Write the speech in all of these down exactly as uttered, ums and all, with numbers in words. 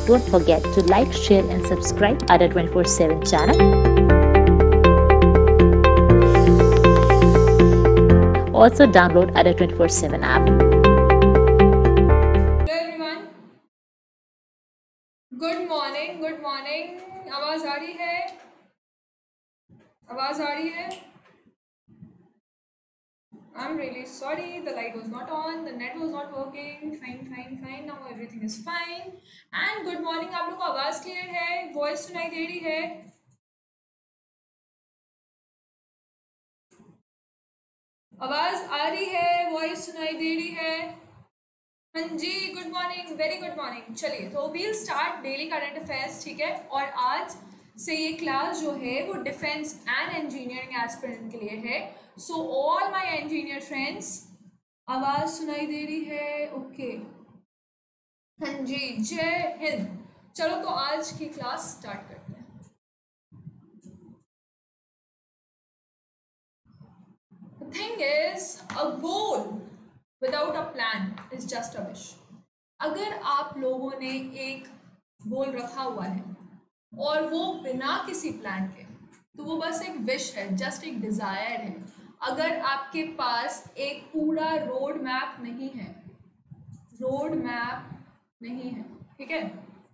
don't forget to like, share and subscribe Ada twenty-four seven channel. Also download Ada twenty-four seven app. Hello everyone. Good morning. Good morning. आवाज आ रही है? आवाज आ रही है? I'm really sorry. The light was not on. The net was not working. Fine, fine, fine. Now everything is fine. And good morning. आप लोग को आवाज क्लियर है? वॉइस सुनाई दे रही है? आवाज आ रही है? वॉइस सुनाई दे रही है? हाँ जी, good morning, very good morning. चलिए, तो we'll start daily current affairs, ठीक है। और आज से ये क्लास जो है वो डिफेंस एंड इंजीनियरिंग एस्पिरेंट के लिए है। So all my engineer friends, आवाज सुनाई दे रही है? ओके, हाँ जी, जय हिंद। चलो तो आज की क्लास स्टार्ट करते हैं। The thing is, a goal without a plan is just a wish. अगर आप लोगों ने एक गोल रखा हुआ है और वो बिना किसी प्लान के, तो वो बस एक विश है, जस्ट एक डिजायर है। अगर आपके पास एक पूरा रोड मैप नहीं है, रोड मैप नहीं है, ठीक है,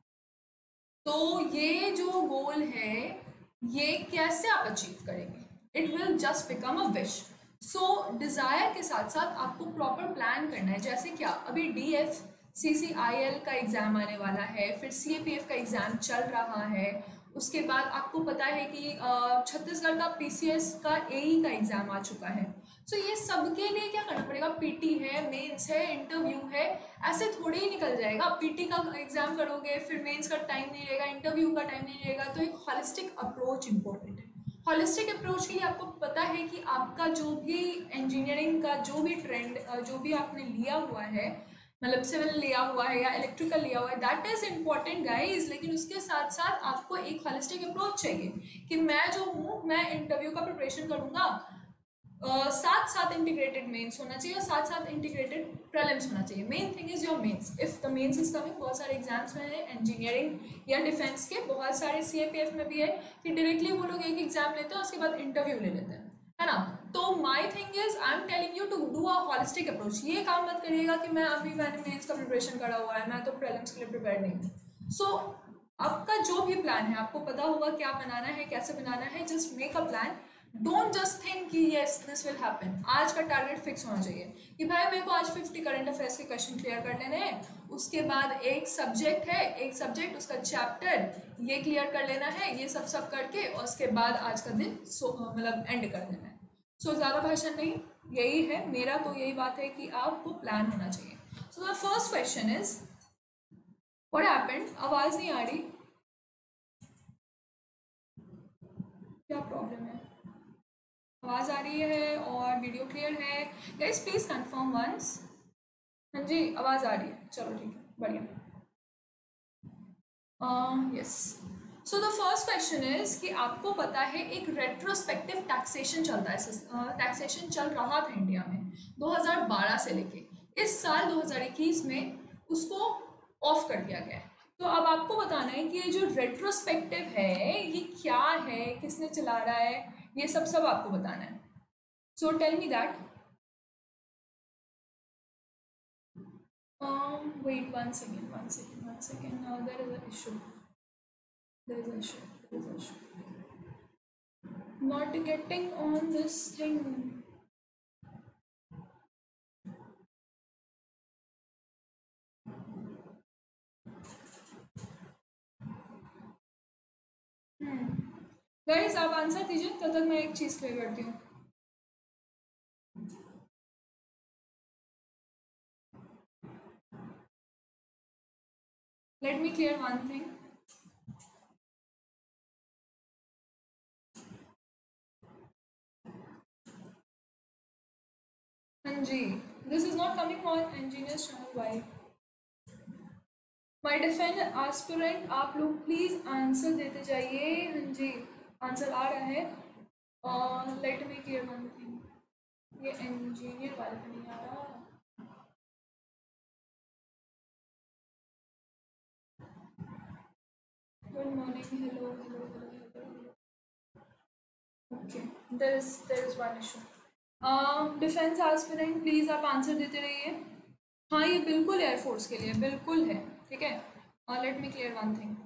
तो ये जो गोल है ये कैसे आप अचीव करेंगे? It will just become a wish. So desire के साथ साथ आपको प्रॉपर प्लान करना है। जैसे क्या, अभी D F C C I L का एग्ज़ाम आने वाला है, फिर सी ए पी एफ का एग्ज़ाम चल रहा है, उसके बाद आपको पता है कि छत्तीसगढ़ का पी सी एस का ए ई का एग्ज़ाम आ चुका है। सो so, ये सबके लिए क्या करना पड़ेगा? पी टी है, मेंस है, इंटरव्यू है, ऐसे थोड़े ही निकल जाएगा। पी टी का एग्ज़ाम करोगे, फिर मेंस का टाइम नहीं रहेगा, इंटरव्यू का टाइम नहीं रहेगा। तो एक हॉलिस्टिक अप्रोच इंपॉर्टेंट है। हॉलिस्टिक अप्रोच के लिए आपको पता है कि आपका जो भी इंजीनियरिंग का जो भी ट्रेंड, जो भी आपने लिया हुआ है, मतलब सिविल लिया हुआ है या इलेक्ट्रिकल लिया हुआ है, दैट इज़ इम्पॉर्टेंट गाइज। लेकिन उसके साथ साथ आपको एक हॉलिस्टिक अप्रोच चाहिए कि मैं जो हूँ, मैं इंटरव्यू का प्रिपरेशन करूँगा, Uh, साथ साथ इंटीग्रेटेड मेंस होना चाहिए और साथ साथ इंटीग्रेटेड प्रीलिम्स होना चाहिए। Main thing is your mains. If the mains is coming, बहुत सारे एग्जाम्स में है इंजीनियरिंग या डिफेंस के, बहुत सारे सी ए पी एफ में भी है कि डायरेक्टली वो लोग एक एग्जाम लेते हैं, उसके बाद इंटरव्यू ले लेते हैं, है ना। तो my thing is, I am telling you to do a holistic approach. ये काम मत करिएगा कि मैं अभी मैंने मेंस का प्रिपरेशन करा हुआ है, मैं तो प्रीलिम्स के लिए प्रिपेयर नहीं हूँ। सो आपका जो भी प्लान है, आपको पता होगा क्या बनाना है, कैसे बनाना है। Just make a plan. Don't just think कि यस दिस विल हैपन। आज का टारगेट फिक्स होना चाहिए कि भाई मेरे को आज फिफ्टी करंट अफेयर्स के क्वेश्चन क्लियर कर लेने हैं, उसके बाद एक सब्जेक्ट है, एक सब्जेक्ट उसका चैप्टर ये क्लियर कर लेना है, ये सब सब करके, और उसके बाद आज का दिन सो मतलब एंड कर देना है। सो so, ज़्यादा भाषण नहीं, यही है मेरा तो यही बात है कि आपको प्लान होना चाहिए। So the first question is what happened? आवाज़ नहीं आ रही, क्या प्रॉब्लम है? आवाज़ आ रही है और वीडियो क्लियर है? Guys please confirm once. हाँ जी, आवाज़ आ रही है, चलो ठीक है, बढ़िया। Yes, so the first question is कि आपको पता है एक रेट्रोस्पेक्टिव टैक्सेशन चलता है, टैक्सेशन uh, चल रहा था इंडिया में दो हज़ार बारह से लेके इस साल दो हज़ार इक्कीस में उसको ऑफ कर दिया गया है। तो अब आपको बताना है कि ये जो रेट्रोस्पेक्टिव है ये क्या है, किसने चला रहा है, ये सब सब आपको बताना है। So tell me that. Wait one second, one second, one second. There is a issue, there is a issue, there is a issue not getting on this thing. Guys आप आंसर दीजिए, तब तक मैं एक चीज़ क्लियर करती हूँ। Let me clear one thing. हाँ जी, this is not coming on engineers channel, why? My defence aspirant, आप लोग प्लीज आंसर देते जाइए। हाँ जी, आंसर आ रहा है। और let me clear one thing, ये इंजीनियर वाले पे नहीं आ रहा। Good morning. Hello, hello, hello, hello. Okay, there is there is one issue. Um, defence aspirant please आप आंसर देते रहिए. हाँ, ये बिल्कुल एयरफोर्स के लिए बिल्कुल है. ठीक है. Let me clear one thing.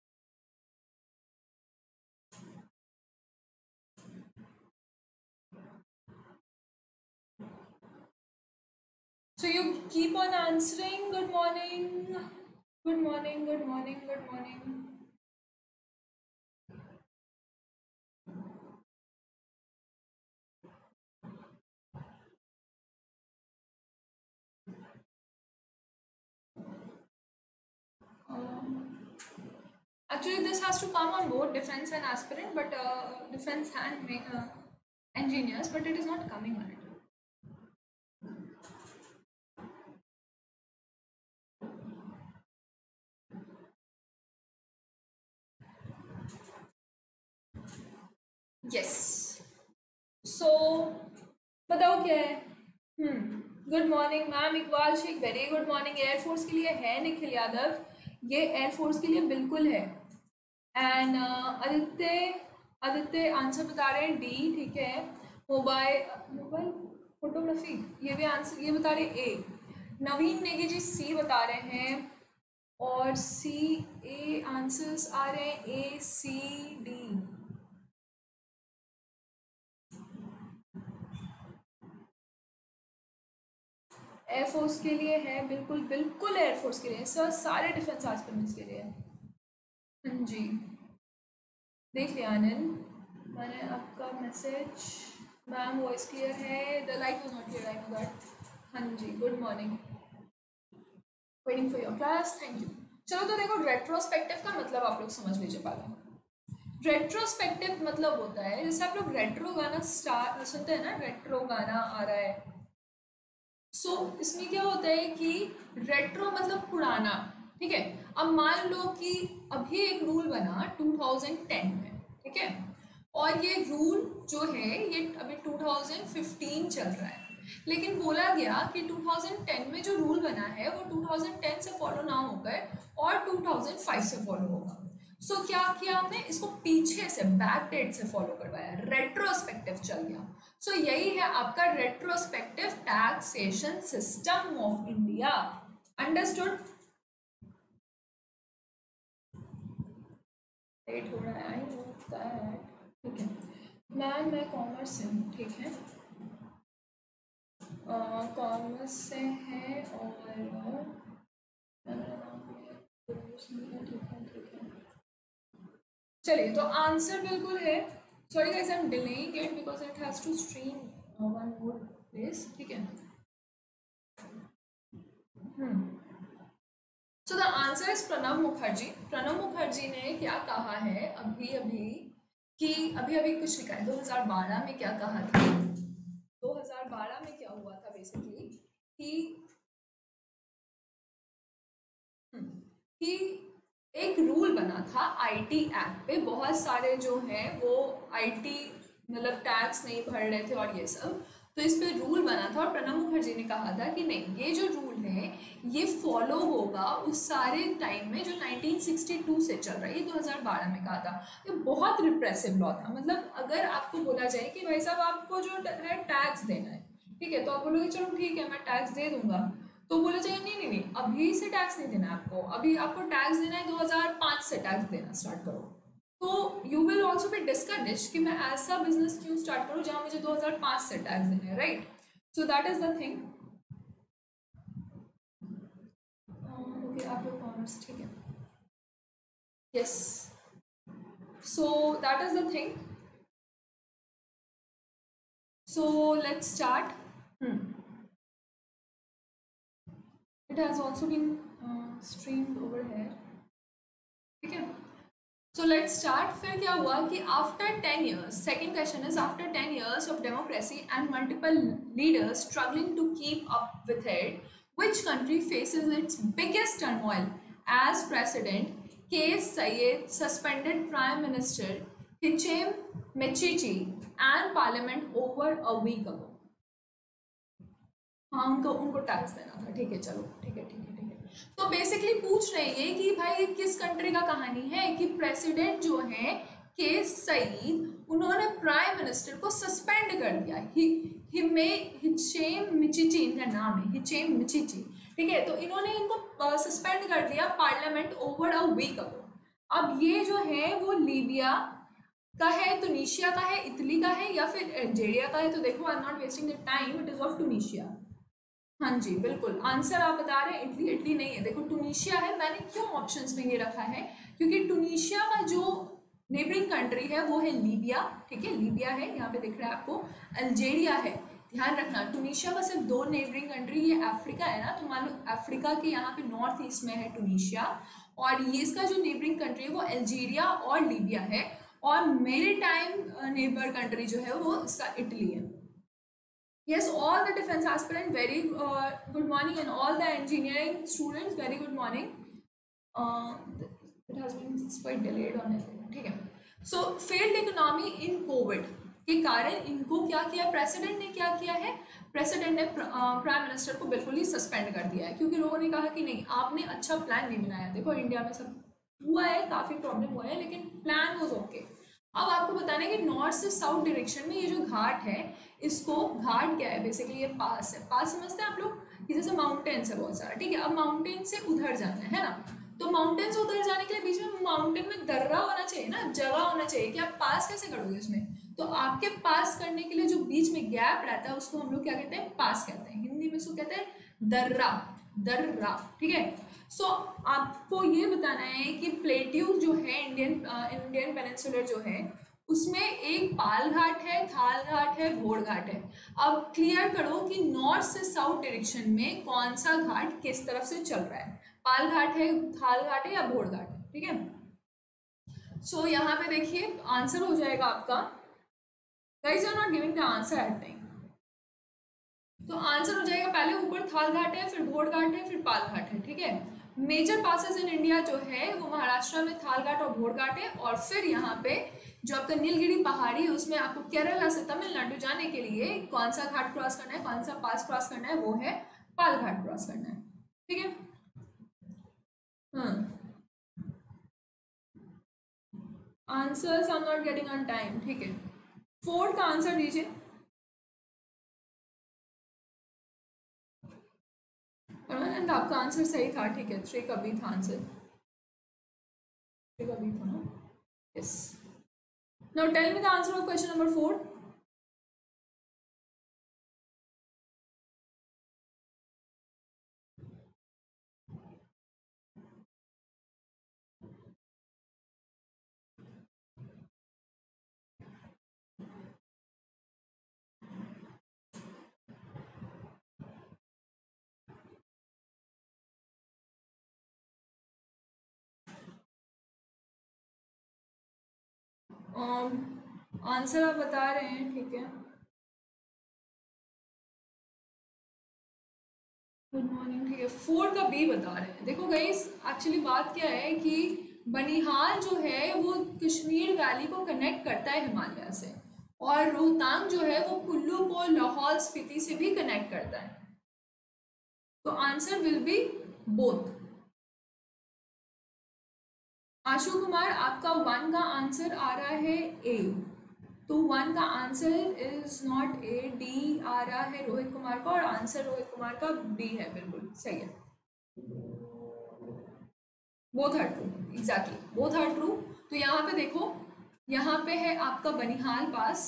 So you keep on answering. Good morning. Good morning. Good morning. Good morning. Um, actually, this has to come on both defense and aspirant, but uh, defense and uh, engineers, but it is not coming on it. Yes. So बताओ क्या है. Hmm good morning ma'am. Iqbal Shaikh very good morning. Air force के लिए है निखिल यादव, ये air force के लिए बिल्कुल है. एंड आदित्य आदित्य आंसर बता रहे हैं डी. ठीक है. मोबाइल मोबाइल फोटोग्राफी ये भी आंसर ये बता रहे ए. नवीन नेगी जी सी बता रहे हैं और सी ए आंसर्स आ रहे हैं ए सी डी. एयरफोर्स के लिए है बिल्कुल बिल्कुल एयरफोर्स के लिए सर, सारे डिफेंस एस्पिरेंट्स के लिए. हाँ जी देख लिया अनिल मैंने आपका मैसेज. मैम वॉइस क्लियर है. The light was not clear, I know that. हाँ जी good morning. Waiting for your class. Thank you. चलो तो देखो रेट्रोस्पेक्टिव का मतलब आप लोग समझ लीजिए पहले. रेट्रोस्पेक्टिव मतलब होता है जैसे आप लोग रेट्रो गाना स्टार सुनते हैं ना, रेट्रो गाना आ रहा है. सो so, इसमें क्या होता है कि रेट्रो मतलब पुराना. ठीक है. अब मान लो कि अभी एक रूल बना टू थाउजेंड टेन में. ठीक है. और ये रूल जो है ये अभी टू थाउजेंड फिफ्टीन चल रहा है, लेकिन बोला गया कि टू थाउजेंड टेन में जो रूल बना है वो टू थाउजेंड टेन से फॉलो ना होकर और टू थाउजेंड फाइव से फॉलो होगा. सो so, क्या किया हमने इसको पीछे से बैक डेट से फॉलो करवाया, रेट्रोस्पेक्टिव चल गया. सो so, यही है आपका retrospective taxation system of India. Understood. Late हो रहा है आई नो दैट. ठीक है मैम मैं कॉमर्स से हूँ. ठीक है कॉमर्स से है और ठीक है ठीक है. चलिए तो आंसर बिल्कुल है. Sorry guys I am delaying it because it has to stream one more place. ठीक है. Hmm so the answer is Pranab Mukherjee. Pranab Mukherjee ने क्या कहा है अभी अभी कि अभी अभी कुछ लिखा है दो हज़ार बारह में. क्या कहा था दो हज़ार बारह में क्या हुआ था बेसिकली कि कि एक रूल बना था आईटी एक्ट पे. बहुत सारे जो हैं वो आईटी मतलब टैक्स नहीं भर रहे थे और ये सब, तो इस पे रूल बना था और प्रणब मुखर्जी ने कहा था कि नहीं ये जो रूल है ये फॉलो होगा उस सारे टाइम में जो नाइनटीन सिक्सटी टू से चल रहा है. ये दो हज़ार बारह में कहा था. ये बहुत रिप्रेसिव लॉ था. मतलब अगर आपको बोला जाए कि भाई साहब आपको जो है टैक्स देना है, ठीक है, तो आप बोलोगे चलो ठीक है मैं टैक्स दे दूंगा, तो बोला जाएगा नहीं नहीं नहीं अभी से टैक्स नहीं देना आपको, अभी आपको टैक्स देना है दो हज़ार पाँच से टैक्स देना स्टार्ट करो. तो you will also be discourage कि मैं ऐसा बिजनेस क्यों स्टार्ट करूँ जहाँ मुझे दो हज़ार पाँच से टैक्स देना है. Right. So that is the thing. Okay आप लोग कॉमर्स. ठीक है. Yes. So that is the thing. So let's start. It has also been uh, streamed over here. ठीक है. So let's start. फिर क्या हुआ कि after ten years, second question is after ten years of democracy and multiple leaders struggling to keep up with it, which country faces its biggest turmoil as President Kais Saied suspended Prime Minister Hichem Mechichi and Parliament over a week ago? हाँ उनको उनको tax देना था, ठीक है चलो ठीक है ठीक है ठीक है। तो बेसिकली पूछ रहे हैं कि भाई किस कंट्री का कहानी है कि प्रेसिडेंट जो है के सईद उन्होंने प्राइम मिनिस्टर को सस्पेंड कर दिया। हि हिमे हिचेम मिचिची इनका नाम है, हिचेम मिचिची, ठीक है। तो इन्होंने इनको सस्पेंड कर दिया parliament over a week ago. अब ये जो है वो लीबिया का है, टूनिशिया का है, इटली का है या फिर अल्जीरिया का है। तो देखो I am not wasting the time, it is of Tunisia. हाँ जी बिल्कुल, आंसर आप बता रहे हैं इटली। इटली नहीं है, देखो टूनिशिया है। मैंने क्यों ऑप्शंस में ये रखा है, क्योंकि टूनिशिया का जो नेबरिंग कंट्री है वो है लीबिया, ठीक है, लीबिया है, यहाँ पे दिख रहा है आपको। अल्जीरिया है, ध्यान रखना टूनिशिया का सिर्फ दो नेबरिंग कंट्री, ये अफ्रीका है ना, तो मान लो अफ्रीका के यहाँ पे नॉर्थ ईस्ट में है टूनिशिया, और ये इसका जो नेबरिंग कंट्री है वो अल्जीरिया और लीबिया है, और मेरे टाइम नेबर कंट्री जो है वो इसका इटली है। Yes, all the defense aspirant, very uh, good morning, and all the engineering students, very good morning. Uh, it has been quite delayed on it, ठीक है। So failed economy in COVID के कारण इनको क्या किया, president ने क्या किया है, प्रेसिडेंट ने प्राइम uh, मिनिस्टर को बिल्कुल ही सस्पेंड कर दिया है, क्योंकि लोगों ने कहा कि नहीं आपने अच्छा प्लान नहीं बनाया। देखो इंडिया में सब हुआ है, काफ़ी प्रॉब्लम हुआ है, लेकिन प्लान वाज ओके। अब आपको बताना है कि नॉर्थ से साउथ डायरेक्शन में ये जो घाट है, इसको घाट क्या है, बेसिकली ये पास है। पास समझते हैं आप लोग कि जैसे माउंटेन्स है बहुत सारा, ठीक है। अब माउंटेन से उधर जाना है ना, तो माउंटेन से उधर जाने के लिए बीच में माउंटेन में दर्रा होना चाहिए ना, जगह होना चाहिए कि आप पास कैसे करोगे उसमें। तो आपके पास करने के लिए जो बीच में गैप रहता है उसको हम लोग क्या कहते हैं, पास कहते हैं। हिंदी में उसको कहते हैं दर्रा, दर्रा, ठीक है। सो so, आपको ये बताना है कि प्लेट्यू जो है इंडियन इंडियन पेनिनसुलर जो है उसमें एक पाल घाट है, थाल घाट है, घोड़ घाट है। अब क्लियर करो कि नॉर्थ से साउथ डायरेक्शन में कौन सा घाट किस तरफ से चल रहा है, पाल घाट है, थाल घाट है या घोड़ घाट है, ठीक है। सो so, यहाँ पे देखिए आंसर हो जाएगा आपका, guys you are not giving the answer at time. तो आंसर हो जाएगा पहले ऊपर थाल घाट है, फिर घोड़ घाट है, फिर पाल घाट है, ठीक है। मेजर पासेस इन इंडिया जो है वो महाराष्ट्र में थाल घाट और घोड़ घाट है, और फिर यहाँ पे जो आपका नीलगिरी पहाड़ी है उसमें आपको केरला से तमिलनाडु जाने के लिए कौन सा घाट क्रॉस करना है, कौन सा पास क्रॉस करना है, वो है पाल घाट क्रॉस करना है, ठीक है। हाँ answers are not getting on time, ठीक है। फोर्थ का आंसर दीजिए। परमानंद आपका आंसर सही था, ठीक है, थ्री का बी था आंसर, थ्री का बी था ना, yes. Now tell me the answer of question number four. Answer आप बता रहे हैं, ठीक है, गुड मॉर्निंग, ठीक है। फोर का बी बता रहे हैं। देखो गाइस एक्चुअली बात क्या है कि बनिहाल जो है वो कश्मीर वैली को कनेक्ट करता है हिमालय से, और रोहतांग जो है वो कुल्लू को लाहौल स्पीति से भी कनेक्ट करता है। तो answer will be both. Ashu Kumar आपका वन का आंसर आ रहा है ए, तो वन का answer is not A, D आ रहा है रोहित कुमार का, और आंसर रोहित कुमार का बी है, बिल्कुल सही है। Both are true, exactly both are true. तो यहाँ पे देखो, यहाँ पे है आपका बनिहाल पास,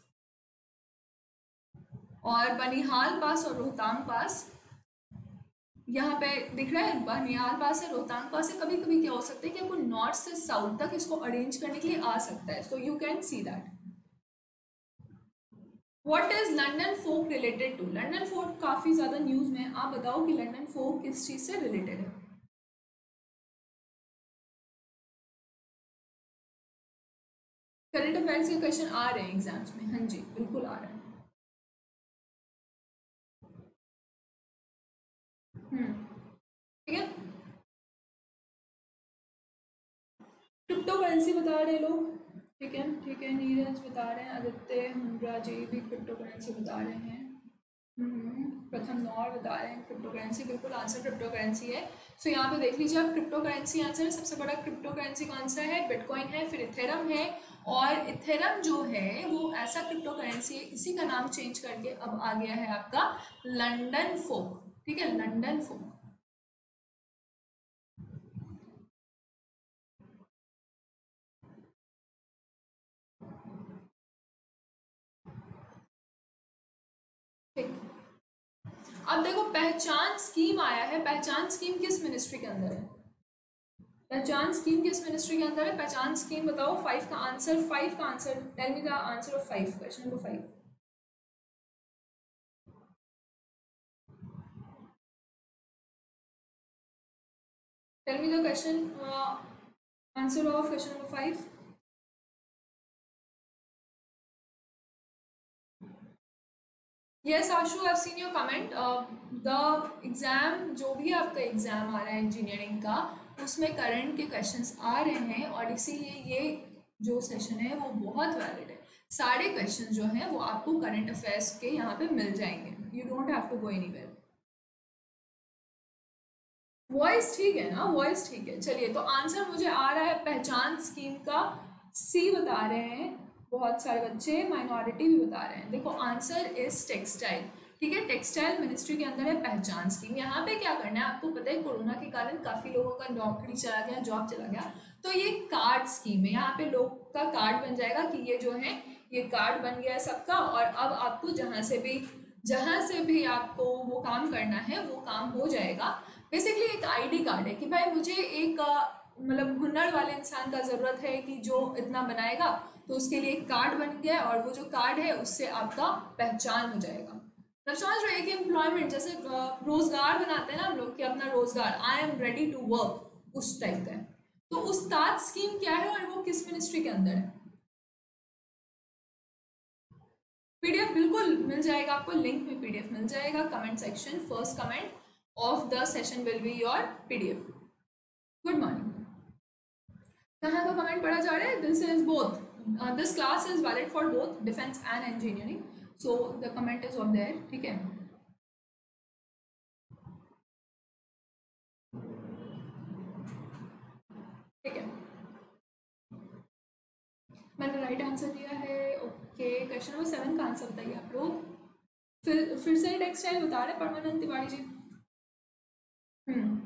और बनिहाल पास और रोहतांग पास यहाँ पे दिख रहा है, बनिहाल पास है, रोहतांग पास है। कभी कभी क्या हो सकता है कि आपको नॉर्थ से साउथ तक इसको अरेंज करने के लिए आ सकता है, so you can see that. What is London folk related to, London folk काफी ज्यादा न्यूज में, आप बताओ कि लंदन फोक किस चीज से रिलेटेड है। करंट अफेयर्स के क्वेश्चन आ रहे हैं एग्जाम्स में, हाँ जी बिल्कुल आ रहे हैं। हम्म, ठीक है। क्रिप्टो करेंसी बता रहे लोग, ठीक है ठीक है, नीरज बता रहे हैं, आदित्य मुंद्रा जी भी क्रिप्टो करेंसी बता रहे हैं। प्रथम नौर बता रहे हैं क्रिप्टो करेंसी, बिल्कुल आंसर क्रिप्टो करेंसी है। सो यहाँ पे देख लीजिए आप, क्रिप्टो करेंसी आंसर है। सबसे बड़ा क्रिप्टो करेंसी कौन सा है? बिटकॉइन है, फिर इथेरम है। और इथेरम जो है वो ऐसा क्रिप्टो करेंसी है, इसी का नाम चेंज करके अब आ गया है आपका लंडन फोक। ठीक है, लंडन फोक। ठीक, अब देखो पहचान स्कीम आया है। पहचान स्कीम किस मिनिस्ट्री के अंदर है? पहचान स्कीम किस मिनिस्ट्री के अंदर है? पहचान स्कीम बताओ। फाइव का आंसर, फाइव का answer, tell me the answer of five, question number five. Tell me the question, answer of question number five. Yes Ashu, I seen your comment. The exam, जो भी आपका एग्जाम आ रहा है engineering का, उसमें current के questions आ रहे हैं और इसीलिए ये जो सेशन है वो बहुत वैलिड है। सारे क्वेश्चन जो हैं वो आपको करंट अफेयर्स के यहाँ पे मिल जाएंगे। You don't have to go anywhere. Voice ठीक है ना? वॉइस ठीक है। चलिए, तो आंसर मुझे आ रहा है पहचान स्कीम का, सी बता रहे हैं बहुत सारे बच्चे, माइनॉरिटी भी बता रहे हैं। देखो आंसर इज टेक्सटाइल। ठीक है, टेक्सटाइल मिनिस्ट्री के अंदर है पहचान स्कीम। यहाँ पे क्या करना है आपको पता है, कोरोना के कारण काफी लोगों का नौकरी चला गया, जॉब चला गया, तो ये कार्ड स्कीम है। यहाँ पे लोग का कार्ड बन जाएगा कि ये जो है ये कार्ड बन गया है सबका, और अब आपको जहाँ से भी जहाँ से भी आपको वो काम करना है वो काम हो जाएगा। बेसिकली एक आईडी कार्ड है कि भाई मुझे एक मतलब हुनर वाले इंसान का ज़रूरत है कि जो इतना बनाएगा, तो उसके लिए एक कार्ड बन गया और वो जो कार्ड है उससे आपका पहचान हो जाएगा। मतलब समझ रहे हैं कि एम्प्लॉयमेंट जैसे रोजगार बनाते हैं ना हम लोग कि अपना रोजगार, I am ready to work, उस टाइप का है। तो उस्ताद स्कीम क्या है और वो किस मिनिस्ट्री के अंदर है? पीडीएफ बिल्कुल मिल जाएगा आपको, लिंक में पीडीएफ मिल जाएगा comment section. First comment of the session will be your PDF. Good morning. कहाँ का कमेंट पढ़ा जा रहा है? This is both, this class is valid for both defence and engineering, so the comment is of there. ठीक है, ठीक है, मैंने राइट आंसर दिया है। ओके, क्वेश्चन नंबर सेवन का आंसर बताइए आप लोग। फिर फिर से टेक्सटाइल बता रहे परमानंद तिवारी जी। हम्म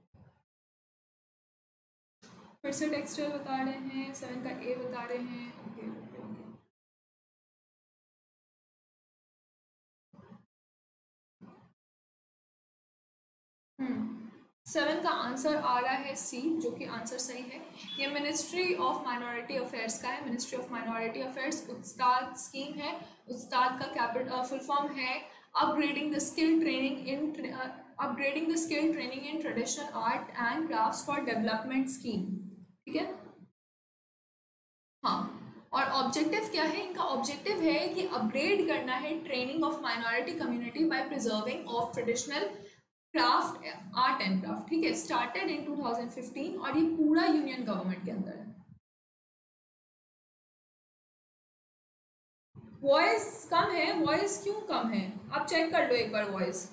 फिर से टेक्सटाइल बता रहे हैं, सेवन का ए बता रहे हैं। Okay okay okay, hmm seven का आंसर आ रहा है सी, जो कि आंसर सही है। ये मिनिस्ट्री ऑफ माइनॉरिटी अफेयर्स का है। Ministry of minority affairs Ustad scheme है। उस्ताद का कैपिटल फुल फॉर्म है upgrading the skill training in upgrading the skill training in traditional art and crafts for development scheme. ठीक है, हाँ। और ऑब्जेक्टिव क्या है इनका? ऑब्जेक्टिव है कि अपग्रेड करना है training of minority community by preserving of traditional craft, art and craft. ठीक है, started in two thousand fifteen और ये पूरा यूनियन गवर्नमेंट के अंदर है। वॉइस कम है, वॉइस क्यों कम है? आप चेक कर लो एक बार voice.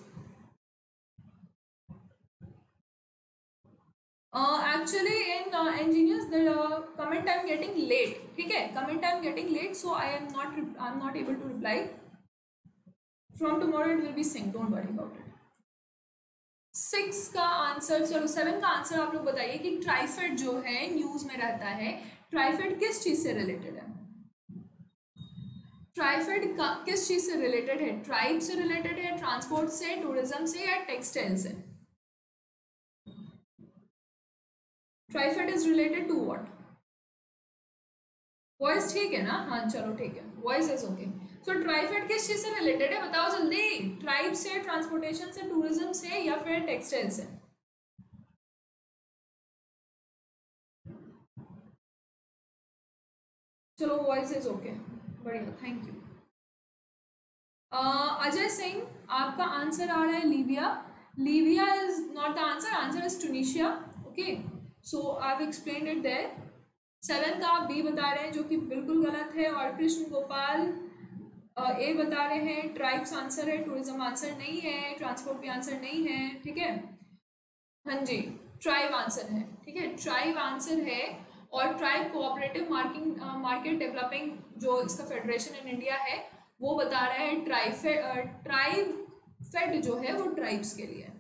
Actually in engineers the uh, comment I'm getting late. ठीक है, comment I'm getting late, so I am not I'm not able to reply. From tomorrow it will be synced, don't worry about it. Six का आंसर, चलो seven का answer आप लोग बताइए कि ट्राइफेड जो है न्यूज में रहता है, ट्राइफेड किस चीज से रिलेटेड है? ट्राइफेड किस चीज से रिलेटेड है? ट्राइब से रिलेटेड है, ट्रांसपोर्ट से, टूरिज्म से, या टेक्सटाइल से? TRIFED is related to what? Voice ठीक है ना? हाँ चलो ठीक है, voice is okay. So TRIFED किस चीज से रिलेटेड है बताओ जल्दी? ट्राइब से, ट्रांसपोर्टेशन से, टूरिज्म से, या फिर टेक्सटाइल से? चलो वॉइस इज ओके, बढ़िया, थैंक यू। अजय सिंह, आपका आंसर आ रहा है Libya. Libya is not the answer, answer is Tunisia. Okay, so I have explained it there. Seven का आप बी बता रहे हैं, जो कि बिल्कुल गलत है। और कृष्ण गोपाल ए बता रहे हैं, ट्राइब्स आंसर है, टूरिज्म आंसर नहीं है, ट्रांसपोर्ट भी आंसर नहीं है, ठीक है। हाँ जी, ट्राइब आंसर है, ठीक है, ट्राइब आंसर है। और tribe cooperative marking market developing जो इसका फेडरेशन इन इंडिया है वो बता रहा है ट्राइब ट्राइब फेड जो है वो ट्राइब्स के लिए।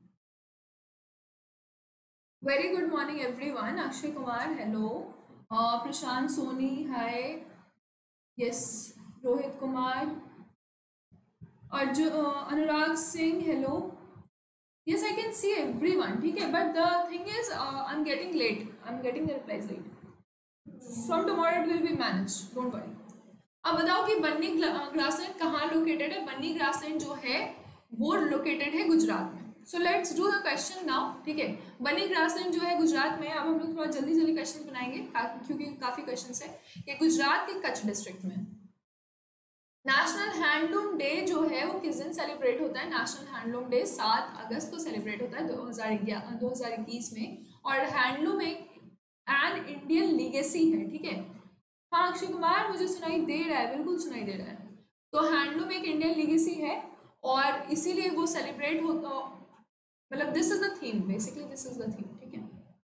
Very good morning everyone. Akshay Kumar hello, Prashant Soni hi, yes, Rohit Kumar, Arjun, Anurag Singh hello, yes I can see everyone, ठीक है, but the thing is uh, I'm getting late, I'm getting the replies late, from tomorrow it will be managed, don't worry। अब बताओ कि बन्नी grassland कहाँ located है। बन्नी grassland जो है वो लोकेटेड है गुजरात में। So let's do the question now, ठीक है। बन्नी ग्रासलैंड जो है गुजरात में। अब हम लोग थोड़ा जल्दी जल्दी क्वेश्चन बनाएंगे क्योंकि काफी क्वेश्चन है। ये गुजरात के कच्छ डिस्ट्रिक्ट में। नेशनल हैंडलूम डे जो है वो किस दिन सेलिब्रेट होता है? नेशनल हैंडलूम डे सात अगस्त को सेलिब्रेट होता है दो हज़ार इक्कीस में। और हैंडलूम एक एन इंडियन लीगेसी है, ठीक है। हाँ अक्षय कुमार मुझे सुनाई दे रहा है, बिल्कुल सुनाई दे रहा है। तो हैंडलूम एक इंडियन लीगेसी है और इसीलिए वो सेलिब्रेट होता, मतलब this is the theme, basically this is the theme, ठीक है।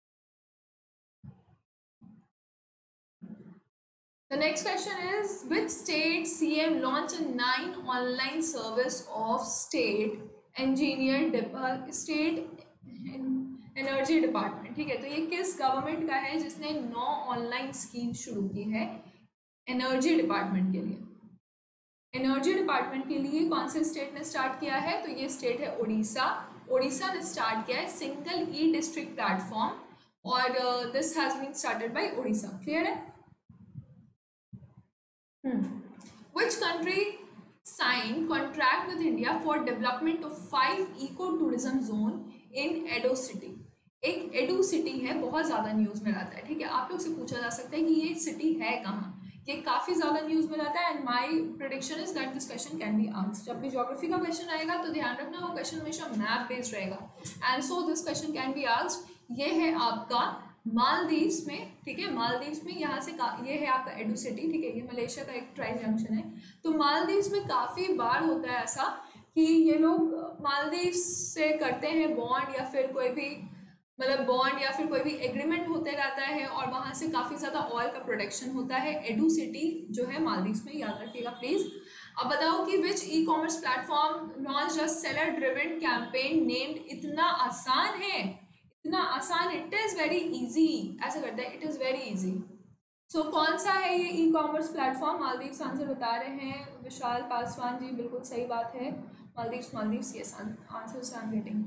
The next question is, which state C M launched a nine online service of state engineer state energy department, ठीक है। तो ये किस गवर्नमेंट का है जिसने नौ ऑनलाइन स्कीम शुरू की है एनर्जी डिपार्टमेंट के लिए? एनर्जी डिपार्टमेंट के लिए कौन से स्टेट ने स्टार्ट किया है? तो ये स्टेट है उड़ीसा। उड़ीसा ने स्टार्ट किया है सिंगल ई डिस्ट्रिक्ट प्लेटफॉर्म और this has been started by Orissa. Clear है? Hmm. Which country signed contract with India for development of five eco-tourism zone in Edo City? एक एडो सिटी है, बहुत ज़्यादा न्यूज़ में रहता है, ठीक है। आप लोग से पूछा जा सकता है कि ये सिटी है कहाँ? ये काफ़ी ज़्यादा न्यूज़ में रहता है and my prediction is that this question can be asked. जब भी ज्योग्राफी का क्वेश्चन आएगा तो ध्यान रखना वो क्वेश्चन हमेशा मैप बेस्ड रहेगा and so this question can be asked. ये है आपका मालदीव्स में, ठीक है। मालदीव्स में यहाँ से ये है आपका एडो सिटी, ठीक है। ये मलेशिया का एक ट्राई जंक्शन है। तो मालदीव्स में काफ़ी बार होता है ऐसा कि ये लोग मालदीव्स से करते हैं बॉन्ड या फिर कोई भी मतलब बॉन्ड या फिर कोई भी एग्रीमेंट होते रहता है और वहाँ से काफ़ी ज़्यादा ऑयल का प्रोडक्शन होता है। एडो सिटी जो है मालदीव्स में, याद रखिएगा प्लीज़। अब बताओ कि which e commerce platform launch a seller driven campaign named इतना आसान है, इतना आसान, इट इज़ वेरी इजी, ऐसा करते हैं, it is very easy. So कौन सा है ये e commerce platform? Maldives answer बता रहे हैं विशाल पासवान जी, बिल्कुल सही बात है। Maldives Maldives yes answer I am getting.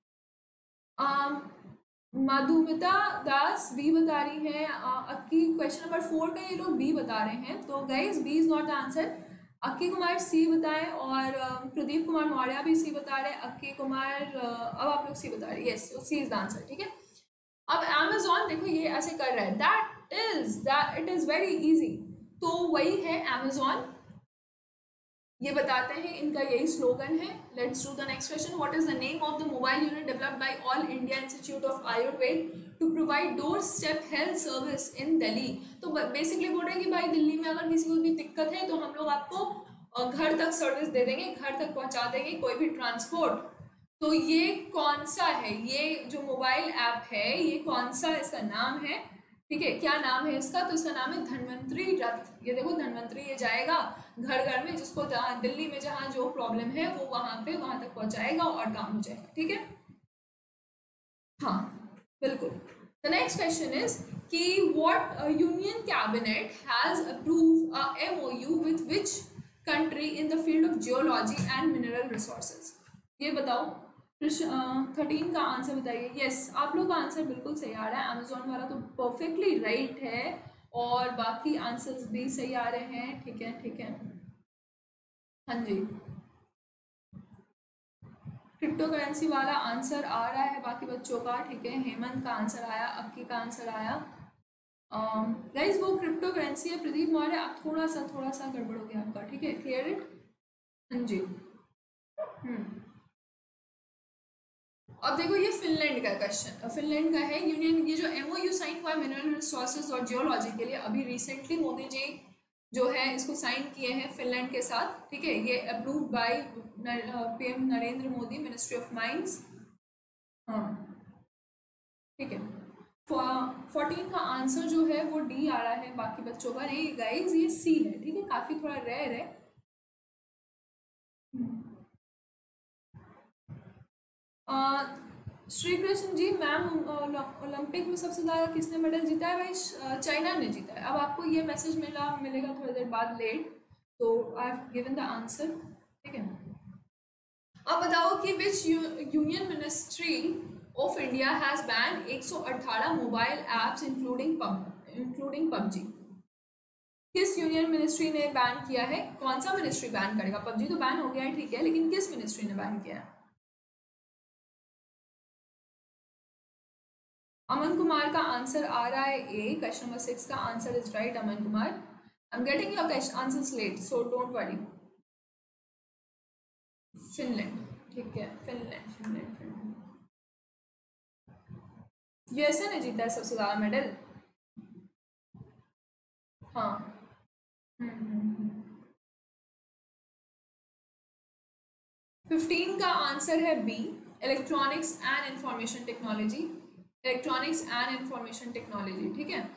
Madhumita Das B बता रही हैं। अक्की क्वेश्चन नंबर फोर का ये लोग बी बता रहे हैं, तो guys B is not the answer. Akki Kumar C बताएं और प्रदीप कुमार मौर्य भी सी बता रहे हैं। अक्की कुमार अब आप लोग सी बता रहे हैं, yes C is the answer, ठीक है। अब अमेजोन देखो ये ऐसे कर रहा है, that is that it is very easy, तो वही है अमेजोन, ये बताते हैं, इनका यही स्लोगन है। Let's do the next question. What is the name of the mobile unit developed by All India Institute of Ayurveda to provide door step health service in Delhi? तो बेसिकली बोल रहे हैं कि भाई दिल्ली में अगर किसी को भी दिक्कत है तो हम लोग आपको घर तक सर्विस दे देंगे, घर तक पहुंचा देंगे, कोई भी ट्रांसपोर्ट। तो ये कौन सा है? ये जो मोबाइल ऐप है ये कौन सा इसका नाम है, ठीक है, क्या नाम है इसका? तो इसका नाम है धन्वंतरी रथ। ये देखो धन्वंतरी, ये जाएगा घर घर में, जिसको दिल्ली में जहाँ जो प्रॉब्लम है वो वहां पे वहां तक पहुंचाएगा और काम हो जाएगा, ठीक है। हाँ बिल्कुल। द नेक्स्ट क्वेश्चन इज कि what union cabinet has approved a MOU with which country in the field of geology and mineral resources? ये बताओ, थर्टीन का आंसर बताइए। यस आप लोग का आंसर बिल्कुल सही आ रहा है, अमेजोन वाला तो परफेक्टली राइट है और बाकी आंसर्स भी सही आ रहे हैं, ठीक है ठीक है। हाँ जी, क्रिप्टो करेंसी वाला आंसर आ रहा है बाकी बच्चों का, ठीक है। हेमंत का आंसर आया, अक्की का आंसर आया। गाइस um, वो क्रिप्टो करेंसी है। प्रदीप मौर्य आप थोड़ा सा थोड़ा सा गड़बड़ हो गया आपका, ठीक है, क्लियर इट। हाँ जी। हम्म अब देखो ये फिनलैंड का क्वेश्चन, फिनलैंड का है। यूनियन ये जो एमओयू साइन हुआ है मिनरल रिसोर्सेज और जियोलॉजी के लिए, अभी रिसेंटली मोदी जी जो है इसको साइन किए हैं फिनलैंड के साथ, ठीक है। ये approve by PM Narendra Modi, ministry of mines. हाँ ठीक है। फोर्टीन का आंसर जो है वो डी आ रहा है, बाकी बच्चों का नहीं गाइज, ये सी है, ठीक है। काफी थोड़ा रेयर है। श्री कृष्ण जी, मैम ओलंपिक में सबसे ज़्यादा किसने मेडल जीता है? भाई चाइना ने जीता है। अब आपको ये मैसेज मिला मिलेगा थोड़ी देर बाद लेट, तो I have given the answer, ठीक है। अब बताओ कि which union ministry of India has ban एक सौ अठारह mobile apps including PUB including PUBG. किस यूनियन मिनिस्ट्री ने बैन किया है? कौन सा मिनिस्ट्री बैन करेगा? पबजी तो बैन हो गया है, ठीक है, लेकिन किस मिनिस्ट्री ने बैन किया है? अमन कुमार का आंसर आ रहा है ए, क्वेश्चन नंबर सिक्स का answer is right Aman Kumar. I am getting your answers late, so don't worry. Finland, ठीक है, फिनलैंड फिनलैंड फिनलैंड। यूएसए ने जीता है सबसे ज्यादा मेडल। हाँ फिफ्टीन का आंसर है B, electronics and information technology. Electronics and information technology, ठीक है।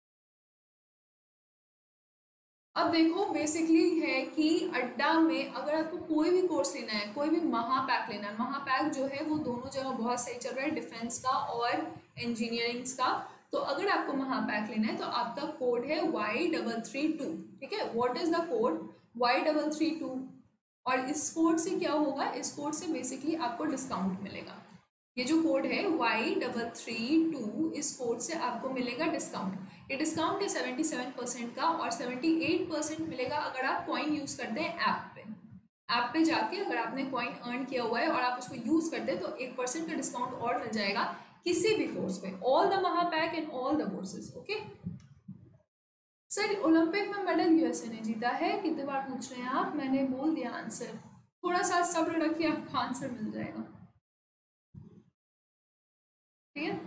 अब देखो बेसिकली है कि अड्डा में अगर आपको कोई भी कोर्स लेना है, कोई भी महापैक लेना है, महापैक जो है वो दोनों जगह बहुत सही चल रहा है, डिफेंस का और इंजीनियरिंग्स का। तो अगर आपको महापैक लेना है तो आपका कोड है वाई डबल थ्री टू, ठीक है। What is the code? Y double three two. और इस कोड से क्या होगा? इस कोड से बेसिकली आपको डिस्काउंट मिलेगा। ये जो कोड है वाई डबल थ्री टू, इस कोड से आपको मिलेगा डिस्काउंट। ये डिस्काउंट है सेवेंटी सेवन परसेंट का, और सेवेंटी एट परसेंट मिलेगा अगर आप कॉइन यूज़ करते हैं ऐप पे। ऐप पे जाके अगर आपने कॉइन अर्न किया हुआ है और आप उसको यूज़ करते हैं तो एक परसेंट का डिस्काउंट और मिल जाएगा किसी भी कोर्स पे, all the Mahapack in all the courses, okay. Sir Olympic में मेडल यूएसए ने जीता है, कितने बार पूछ रहे हैं आप? मैंने बोल दिया आंसर, थोड़ा सा सब्र रखिए, आपको आंसर मिल जाएगा, ठीक है।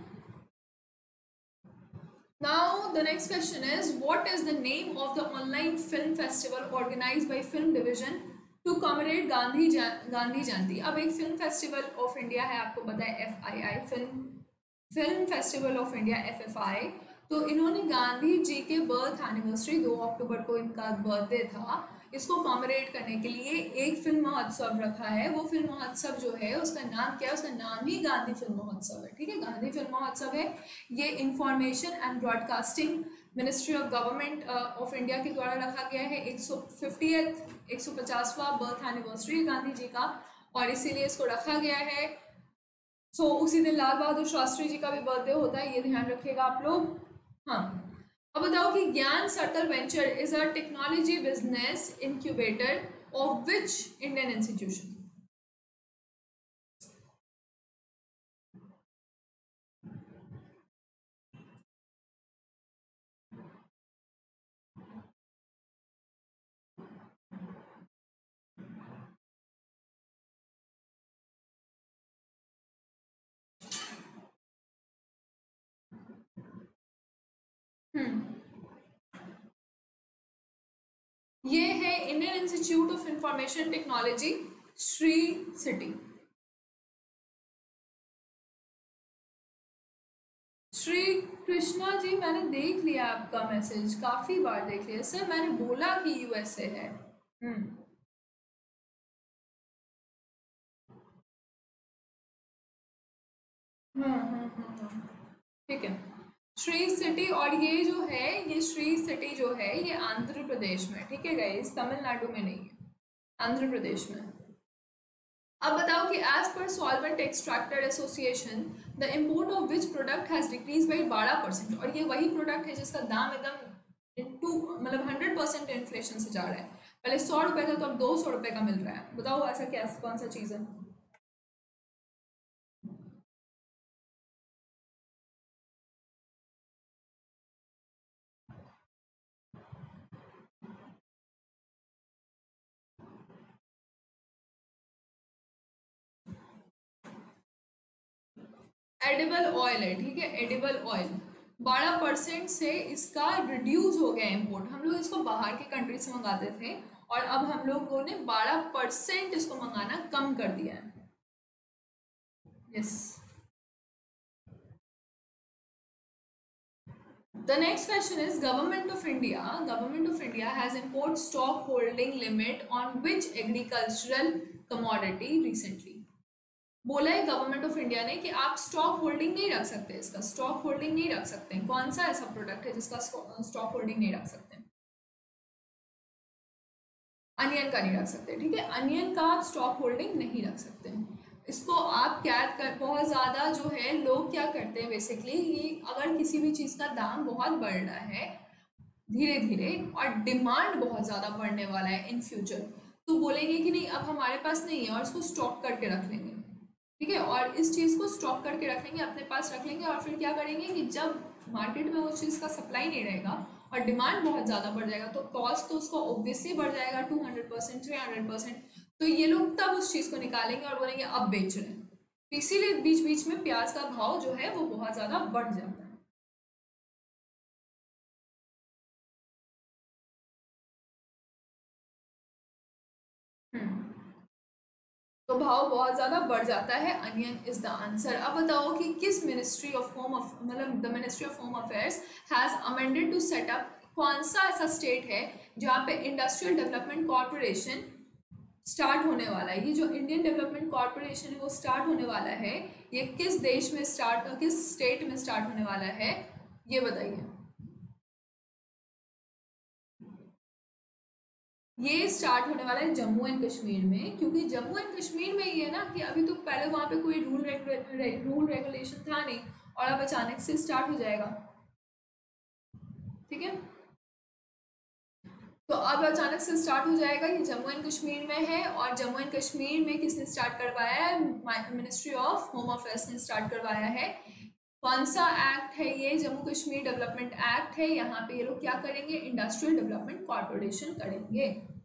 Now the next question is, what is the name of the online film festival organized by Film Division to commemorate Gandhi Gandhi जयंती? अब एक फिल्म फेस्टिवल ऑफ इंडिया है, आपको पता है F I I, film film festival of India, F F I. तो इन्होंने गांधी जी के birth anniversary, दो अक्टूबर को इनका बर्थडे था, इसको कॉमरेट करने के लिए एक फिल्म महोत्सव रखा है। वो फिल्म महोत्सव जो है उसका नाम क्या है? उसका नाम ही गांधी फिल्म महोत्सव है, ठीक है। गांधी फिल्म महोत्सव है ये, information and broadcasting ministry of government of India के द्वारा रखा गया है। एक सौ फिफ्टियथ एक सौ पचासवां बर्थ एनिवर्सरी है गांधी जी का, और इसीलिए इसको रखा गया है। सो so, उसी दिन लाल बहादुर शास्त्री जी का भी बर्थडे होता है, ये ध्यान रखिएगा आप लोग। हाँ, अब बताओ कि Gyan circle venture is a technology business incubator of which Indian institution? Hmm ये है Indian Institute of Information Technology, Sri City. Shri Krishna ji, मैंने देख लिया आपका मैसेज, काफी बार देख लिया सर, मैंने बोला कि यूएसए है। हम्म हम्म हम्म हम्म ठीक है। श्री सिटी, और ये जो है, ये श्री सिटी जो है ये आंध्र प्रदेश में, ठीक है गाइस, तमिलनाडु में नहीं है, आंध्र प्रदेश में। अब बताओ कि as per solvent extractor association the import of which product has decrease by बारह परसेंट। और ये वही प्रोडक्ट है जिसका दाम एकदम टू मतलब हंड्रेड परसेंट इन्फ्लेशन से जा रहा है। पहले सौ रुपए का तो अब दो सौ रुपए का मिल रहा है। बताओ ऐसा क्या, कौन सा चीज है? एडिबल ऑयल है, ठीक है, एडिबल ऑयल। बारह परसेंट से इसका रिड्यूस हो गया इम्पोर्ट। हम लोग इसको बाहर के कंट्री से मंगाते थे और अब हम लोगों ने बारह परसेंट इसको मंगाना कम कर दिया है। Yes. The next question is Government of India. Government of India has import stock holding limit on which agricultural commodity recently? बोला है गवर्नमेंट ऑफ इंडिया ने कि आप स्टॉक होल्डिंग नहीं रख सकते, इसका स्टॉक होल्डिंग नहीं रख सकते। कौन सा ऐसा प्रोडक्ट है जिसका स्टॉक होल्डिंग नहीं रख सकते? अनियन का नहीं रख सकते, ठीक है, अनियन का आप स्टॉक होल्डिंग नहीं रख सकते। इसको आप क्या कर, बहुत ज़्यादा जो है लोग क्या करते हैं बेसिकली, ये अगर किसी भी चीज़ का दाम बहुत बढ़ रहा है धीरे धीरे और डिमांड बहुत ज़्यादा बढ़ने वाला है इन फ्यूचर, तो बोलेंगे कि नहीं अब हमारे पास नहीं है और इसको स्टॉक करके रख लेंगे, ठीक है, और इस चीज़ को स्टॉक करके रख लेंगे, अपने पास रख लेंगे और फिर क्या करेंगे कि जब मार्केट में उस चीज़ का सप्लाई नहीं रहेगा और डिमांड बहुत ज़्यादा बढ़ जाएगा तो कॉस्ट तो उसको ऑब्वियसली बढ़ जाएगा two hundred percent three hundred percent, तो ये लोग तब उस चीज़ को निकालेंगे और बोलेंगे अब बेच रहे हैं। तो इसीलिए बीच बीच में प्याज का भाव जो है वो बहुत ज़्यादा बढ़ जाता है। तो भाव बहुत ज़्यादा बढ़ जाता है। Onion is the answer. अब बताओ कि किस मिनिस्ट्री ऑफ होम मतलब the ministry of home affairs has amended to set up, कौन सा ऐसा स्टेट है जहाँ पे इंडस्ट्रियल डेवलपमेंट कॉरपोरेशन स्टार्ट होने वाला है? ये जो इंडियन डेवलपमेंट कॉरपोरेशन है वो स्टार्ट होने वाला है, ये किस देश में स्टार्ट, किस स्टेट में स्टार्ट होने वाला है, ये बताइए। ये स्टार्ट होने वाला है जम्मू एंड कश्मीर में, क्योंकि जम्मू एंड कश्मीर में ये है ना कि अभी तो पहले वहाँ पे कोई रूल रूल रेगुलेशन था नहीं और अब अचानक से स्टार्ट हो जाएगा, ठीक है, तो अब अचानक से स्टार्ट हो जाएगा। ये जम्मू एंड कश्मीर में है और जम्मू एंड कश्मीर में किसने स्टार्ट करवाया है? मिनिस्ट्री ऑफ होम अफेयर्स ने स्टार्ट करवाया है। कौन सा एक्ट है ये? जम्मू कश्मीर डेवलपमेंट एक्ट है। यहाँ पे ये लोग क्या करेंगे? इंडस्ट्रियल डेवलपमेंट कॉर्पोरेशन करेंगे।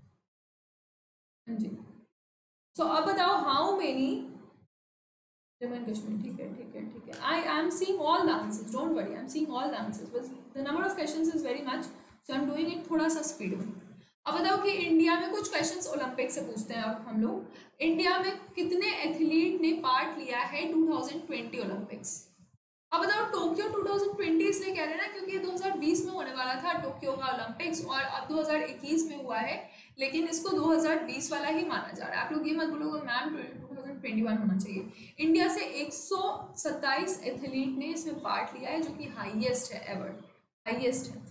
जी, सो so, अब बताओ how many Jammu and Kashmir, ठीक है ठीक है ठीक है, I I am seeing all the answers, don't worry, I am seeing all the answers, बस the number of questions is very much, so I am doing it थोड़ा सा स्पीड में। अब बताओ कि इंडिया में कुछ क्वेश्चंस ओलंपिक से पूछते हैं अब हम लोग। इंडिया में कितने एथलीट ने पार्ट लिया है टू थाउजेंड ट्वेंटी ओलंपिक्स? अब बताओ टोक्यो टू थाउजेंड ट्वेंटी इसलिए कह रहे हैं ना क्योंकि ये दो हज़ार बीस में होने वाला था टोक्यो का ओलंपिक्स और अब दो हज़ार इक्कीस में हुआ है, लेकिन इसको दो हज़ार बीस वाला ही माना जा रहा है। आप लोग ये मत बोलोगे ma'am two thousand twenty one होना चाहिए। इंडिया से एक सौ सत्ताईस एथलीट ने इसमें पार्ट लिया है जो कि हाईएस्ट है, एवर हाईएस्ट है।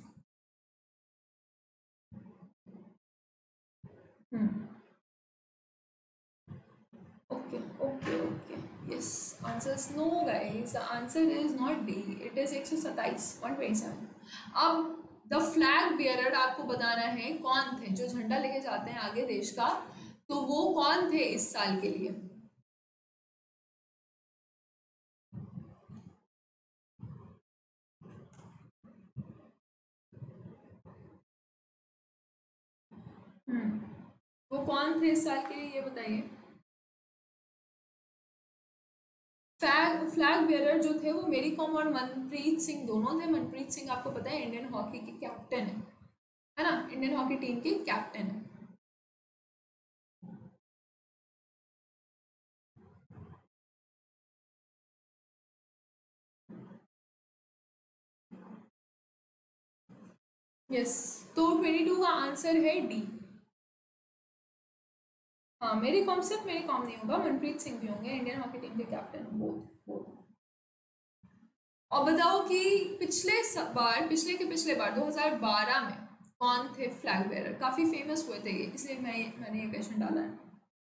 Okay okay okay, yes, answers no guys, the answer is not D, it is एक सौ सत्ताईस वन ट्वेंटी सेवन। अब द फ्लैग बियरर आपको बताना है कौन थे जो झंडा लेके जाते हैं आगे देश का, तो वो कौन थे इस साल के लिए? हम्म, वो कौन थे इस साल के लिए ये बताइए। फ्लैग फ्लैग बियरर जो थे वो मेरी कॉम और मनप्रीत सिंह दोनों थे। मनप्रीत सिंह आपको पता है इंडियन हॉकी के कैप्टन है है ना, इंडियन हॉकी टीम के कैप्टन है। यस, तो ट्वेंटी टू का आंसर है डी। हाँ, मेरी कॉम सिर्फ मेरी कॉम नहीं होगा, मनप्रीत सिंह भी होंगे, इंडियन हॉकी टीम के कैप्टन, बोथ बोथ। और बताओ कि पिछले बार पिछले के पिछले बार दो हज़ार बारह में कौन थे फ्लैग बेयरर? काफी फेमस हुए थे ये, इसलिए मैं ये, मैंने ये क्वेश्चन डाला है।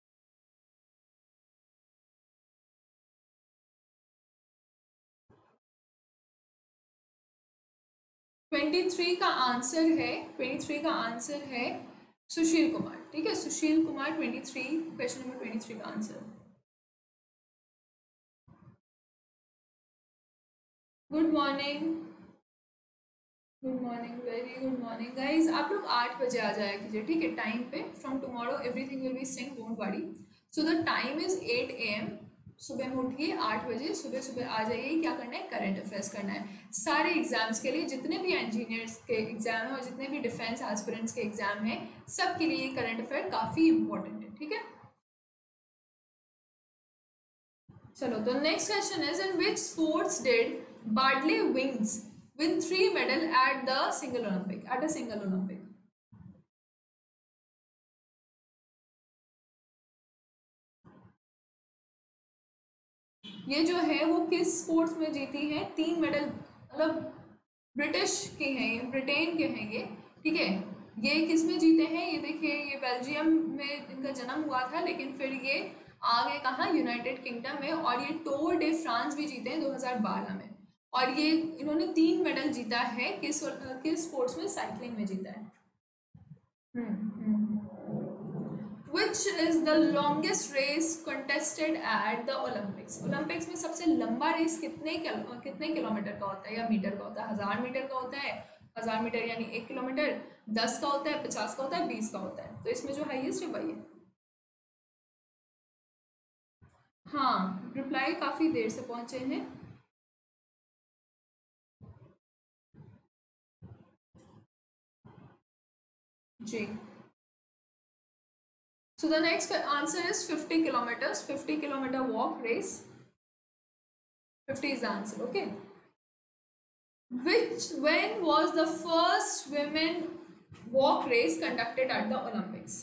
तेईस का आंसर है तेईस का आंसर है सुशील कुमार, ठीक है, सुशील कुमार तेईस, क्वेश्चन नंबर तेईस का answer. Good morning, good morning, very good morning guys. आप लोग आठ बजे आ जाया कीजिए, ठीक है, टाइम पे। From tomorrow everything will be sync, don't worry. So the time is eight A M सुबह में उठिए आठ बजे, सुबह सुबह आ जाइए। क्या करना है? करंट अफेयर्स करना है सारे एग्जाम्स के लिए, जितने भी इंजीनियर्स के एग्जाम हैं और जितने भी डिफेंस एस्पिरेंट्स के एग्जाम हैं, सब के लिए करंट अफेयर काफ़ी इंपॉर्टेंट है। ठीक है, चलो तो next question is in which sports did Bradley विंग्स win three medal at the single Olympic at a single Olympic? ये जो है वो किस स्पोर्ट्स में जीती है? तीन मेडल, मतलब ब्रिटिश के हैं ये, ब्रिटेन के हैं ये। ठीक है, ये किस में जीते हैं? ये देखिए, ये बेल्जियम में इनका जन्म हुआ था, लेकिन फिर ये आ गए कहाँ? यूनाइटेड किंगडम में। और ये टूर डे फ्रांस भी जीते हैं दो हज़ार बारह में। और ये इन्होंने तीन मेडल जीता है किस किस स्पोर्ट्स में? साइकिलिंग में जीता है। Which is the longest race contested at the Olympics? Olympics में सबसे लंबा रेस कितने किलो, कितने किलोमीटर का होता है या मीटर का होता है? हजार मीटर का होता है। हजार मीटर यानी एक किलोमीटर। दस का होता है, पचास का होता है, बीस का होता है। तो इसमें जो हाईएस्ट है वही है। हाँ, रिप्लाई काफी देर से पहुंचे हैं। जी, so the next answer is fifty kilometers, fifty kilometer walk race. fifty is the answer. Okay, which when was the first women walk race conducted at the Olympics?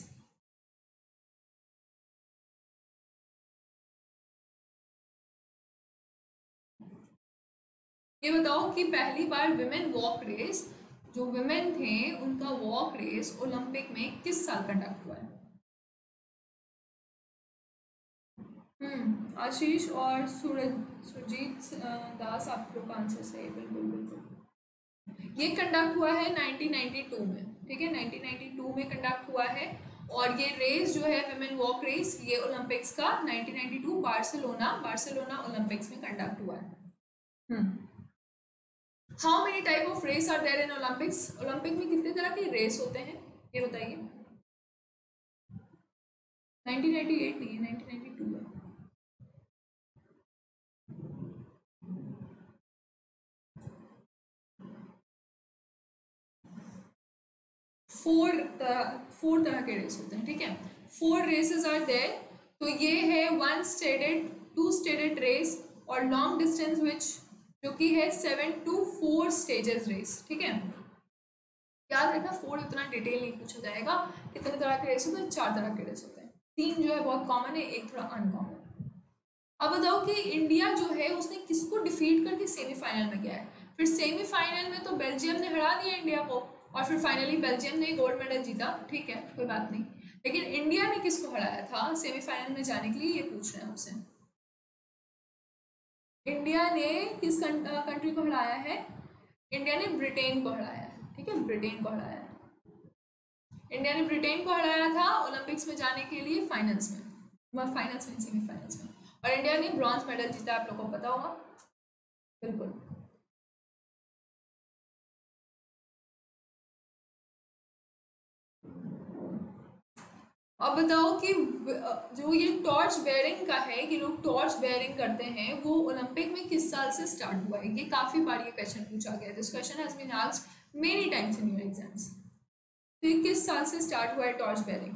ये बताओ कि पहली बार विमेन वॉक रेस, जो women थे उनका walk race Olympic में किस साल कंडक्ट हुआ है? हम्म आशीष और सूरज सुरजीत दास, आप लोग का आंसर सही है। बिल्कुल बिल्कुल, ये कंडक्ट हुआ है नाइनटीन नाइंटी टू में। ठीक है, नाइनटीन नाइंटी टू में कंडक्ट हुआ है। और ये रेस जो है विमेन वॉक रेस, ये ओलंपिक्स का nineteen ninety two Barcelona Barcelona Olympics में कंडक्ट हुआ है। Hmm how many type of race are there in Olympics? Olympic में कितने तरह के रेस होते हैं ये बताइए। नाइनटीन नाइंटी एट नहीं है, नाइनटीन नाइंटी टू है। फोर तरह फोर तरह के रेस होते हैं। ठीक है, फोर रेसेस आर देयर। तो ये है one stated, two stated race और लॉन्ग डिस्टेंस विच जो कि है seven two four stages race. ठीक है, याद रखना फोर उतना डिटेल नहीं पूछा जाएगा। कितने तरह के रेस होते हैं? चार तरह के रेस होते हैं। तीन जो है बहुत कॉमन है, एक थोड़ा अनकॉमन। अब बताओ कि इंडिया जो है उसने किसको डिफीट करके सेमीफाइनल में गया है? फिर सेमीफाइनल में तो बेल्जियम ने हरा दिया इंडिया को, और फिर फाइनली बेल्जियम ने गोल्ड मेडल जीता। ठीक है, कोई बात नहीं, लेकिन इंडिया ने किसको हराया था सेमीफाइनल में जाने के लिए? ये पूछ रहे हैं आपसे। इंडिया ने किस कंट्री को हराया है? इंडिया ने ब्रिटेन को हराया है। ठीक है, ब्रिटेन को हराया है। इंडिया ने ब्रिटेन को हराया था ओलंपिक्स में जाने के लिए फाइनल्स में, फाइनल्स में सेमीफाइनल्स में। और इंडिया ने ब्रॉन्ज मेडल जीता, आप लोगों को पता होगा। बिल्कुल, अब बताओ कि जो ये टॉर्च बेयरिंग का है, कि लोग टॉर्च बेयरिंग करते हैं, वो ओलंपिक में किस साल से स्टार्ट हुआ है? ये काफी बार ये क्वेश्चन पूछा गया है। This question has been asked many times in your exams. तो ये किस साल से स्टार्ट हुआ है टॉर्च बेयरिंग?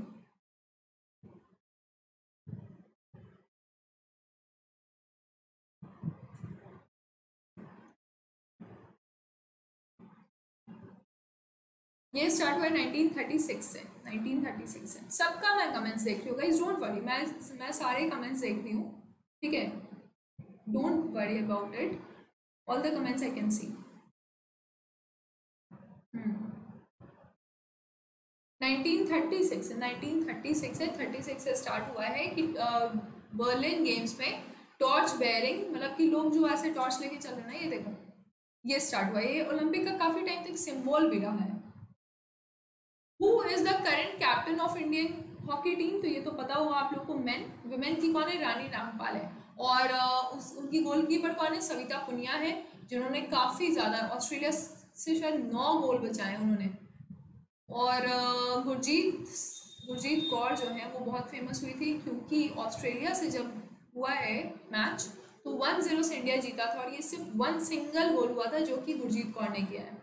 ये स्टार्ट हुआ है नाइनटीन थर्टी सिक्स से। नाइनटीन थर्टी सिक्स से। सबका मैं कमेंट्स देख रही हूँ गाइस, डोंट वरी, मैं मैं सारे कमेंट्स देख रही हूँ। ठीक है, don't worry about it, all the comments I can see. Nineteen thirty six nineteen thirty six से थर्टी सिक्स से स्टार्ट हुआ है कि बर्लिन गेम्स में टॉर्च बेयरिंग, मतलब कि लोग जो ऐसे टॉर्च लेके चल रहे हैं ना, ये देखो, ये स्टार्ट हुआ है। ये ओलंपिक का काफी टाइम तक सिंबल भी रहा है। Who is the current captain of Indian hockey team? तो ये तो पता होगा आप लोग को। मेन विमेन की कौन है? रानी रामपाल है। और उस उनकी गोलकीपर कौन है? सविता पुनिया है, जिन्होंने काफी ज्यादा ऑस्ट्रेलिया से शायद नौ गोल बचाए उन्होंने। और गुरजीत गुरजीत कौर जो है वो बहुत फेमस हुई थी, क्योंकि ऑस्ट्रेलिया से जब हुआ है मैच, तो वन जीरो से इंडिया जीता था और ये सिर्फ वन सिंगल गोल हुआ था जो कि गुरजीत कौर ने किया है।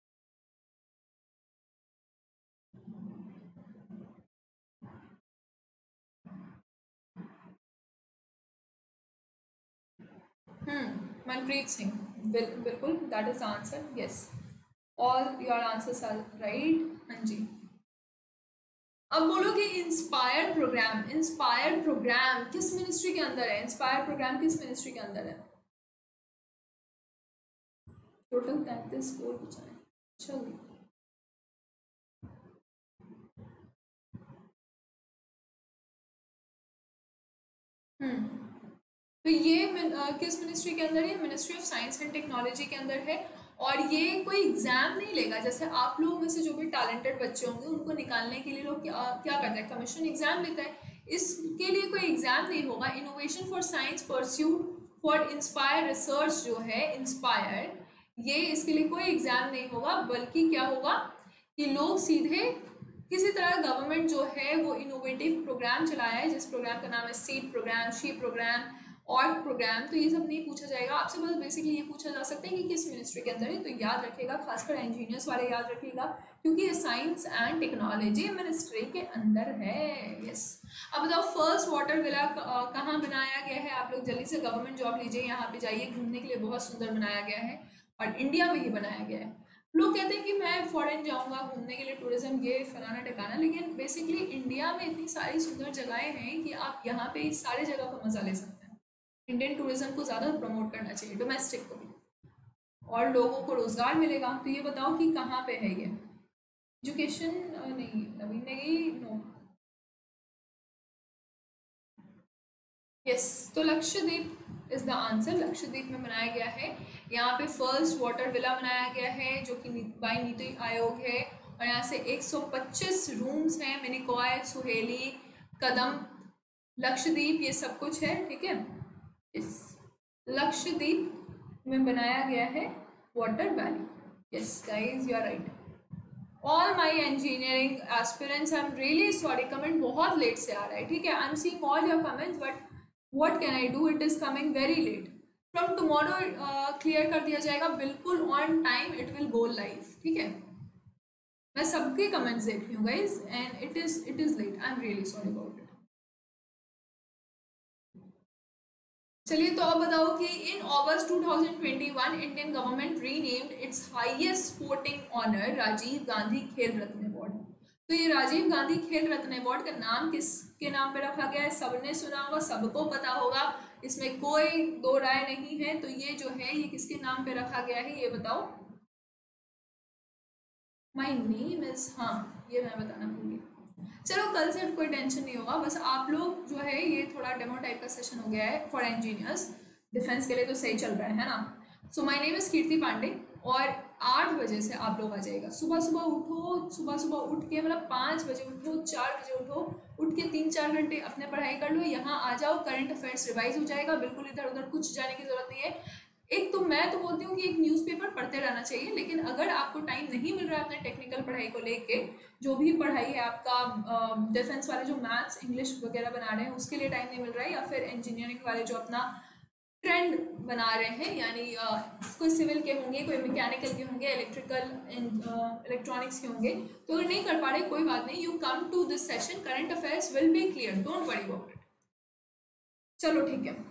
हम्म मनप्रीत सिंह, बिल्कुल that is answer, yes all your answers are right. हाँ जी, अब बोलो कि इंस्पायर प्रोग्राम, इंस्पायर प्रोग्राम किस मिनिस्ट्री के अंदर है? इंस्पायर प्रोग्राम किस मिनिस्ट्री के अंदर है? टोटल तैंतीस स्कोर बचा है। चलिए, हम्म तो ये मिन, uh, किस मिनिस्ट्री के अंदर है? Ministry of science and technology के अंदर है। और ये कोई एग्जाम नहीं लेगा, जैसे आप लोगों में से जो भी टैलेंटेड बच्चे होंगे उनको निकालने के लिए लोग क्या क्या करते हैं, कमीशन एग्जाम लेता है। इसके लिए कोई एग्जाम नहीं होगा। Innovation for science pursuit for inspire research जो है इंस्पायर, ये इसके लिए कोई एग्जाम नहीं होगा, बल्कि क्या होगा कि लोग सीधे किसी तरह गवर्नमेंट जो है वो इनोवेटिव प्रोग्राम चलाया है, जिस प्रोग्राम का नाम है सीड प्रोग्राम, शी प्रोग्राम और प्रोग्राम, तो ये सब नहीं पूछा जाएगा आपसे, बस बेसिकली ये पूछा जा सकता है कि किस मिनिस्ट्री के अंदर है। तो याद रखिएगा, खासकर इंजीनियर्स वाले याद रखिएगा, क्योंकि ये साइंस एंड टेक्नोलॉजी मिनिस्ट्री के अंदर है। यस, अब बताओ फर्स्ट वाटर विला कहाँ बनाया गया है? आप लोग जल्दी से गवर्नमेंट जॉब लीजिए, यहाँ पे जाइए, घूमने के लिए बहुत सुंदर बनाया गया है और इंडिया में ही बनाया गया है। लोग कहते हैं कि मैं फॉरेन जाऊंगा घूमने के लिए, टूरिज्म ये फलाना ठिकाना, लेकिन बेसिकली इंडिया में इतनी सारी सुंदर जगहें हैं कि आप यहाँ पे इस सारे जगह का मजा ले सकते हैं। इंडियन टूरिज्म को ज़्यादा प्रमोट करना चाहिए, डोमेस्टिक को भी, और लोगों को रोजगार मिलेगा। तो ये बताओ कि कहाँ पे है ये? एजुकेशन नहीं, नवीन नहीं, नो। यस, तो Lakshadweep is the answer. Lakshadweep में बनाया गया है। यहाँ पे फर्स्ट वाटर विला बनाया गया है जो कि बाय नीति आयोग है, और यहाँ से एक सौ पच्चीस रूम्स हैं, मिनिकॉय, सुहेली, कदम, लक्षद्वीप, ये सब कुछ है, ठीक है। इस लक्षद्वीप में बनाया गया है water valley. Yes guys, you are right. All my engineering aspirants, I am really sorry, comment बहुत लेट से आ रहा है, ठीक है। I am seeing all your comments, but what can I do, it is coming very late. From tomorrow clear कर दिया जाएगा, बिल्कुल on time it will go live, ठीक है। मैं सबके कमेंट्स देख रही हूँ guys, and it is it is late, I am really sorry about it. चलिए, तो अब बताओ कि in August two thousand twenty one Indian government renamed its highest sporting honour Rajiv Gandhi Khel Ratna award. तो ये राजीव गांधी खेल रत्न अवार्ड का नाम किसके नाम पे रखा गया है? सबने सुना होगा, सबको पता होगा, इसमें कोई दो राय नहीं है। तो ये जो है ये किसके नाम पे रखा गया है, ये बताओ। माई नेम इज, हाँ ये मैं बताना भूल गई। चलो, कल से कोई टेंशन नहीं होगा, बस आप लोग जो है ये थोड़ा डेमो टाइप का सेशन हो गया है फॉर इंजीनियर्स, डिफेंस के लिए तो सही चल रहा है ना। So my name is Kirti Pandey, और आठ बजे से आप लोग आ जाएगा। सुबह सुबह उठो, सुबह सुबह उठ के मतलब पाँच बजे उठो, चार बजे उठो, उठ के तीन चार घंटे अपने पढ़ाई कर लो, यहाँ आ जाओ, करंट अफेयर्स रिवाइज हो जाएगा, बिल्कुल इधर उधर कुछ जाने की जरूरत नहीं है। एक तो मैं तो बोलती हूँ कि एक न्यूज़पेपर पढ़ते रहना चाहिए, लेकिन अगर आपको टाइम नहीं मिल रहा है अपने टेक्निकल पढ़ाई को लेके, जो भी पढ़ाई है आपका डिफेंस वाले जो मैथ्स इंग्लिश वगैरह बना रहे हैं उसके लिए टाइम नहीं मिल रहा है, या फिर इंजीनियरिंग वाले जो अपना ट्रेंड बना रहे हैं, यानी कोई सिविल के होंगे, कोई मैकेनिकल के होंगे, इलेक्ट्रिकल इलेक्ट्रॉनिक्स के होंगे, तो अगर नहीं कर पा रहे कोई बात नहीं, you come to this session, current affairs will be clear, don't worry about it. चलो ठीक है,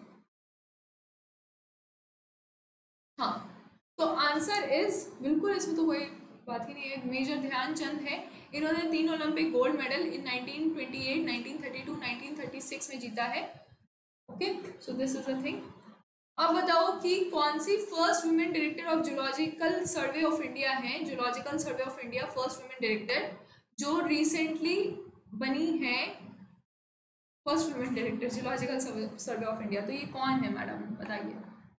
हाँ, तो आंसर इज बिल्कुल, इसमें तो कोई बात ही नहीं है, मेजर ध्यानचंद है। इन्होंने तीन Olympic gold medal in nineteen twenty eight, nineteen thirty two, nineteen thirty six में जीता है। Okay, so this is the thing. अब बताओ कि कौन सी first women director of zoological survey of India है? Zoological survey of India first women director जो रिसेंटली बनी है, first women director zoological survey of India, तो ये कौन है मैडम, बताइए।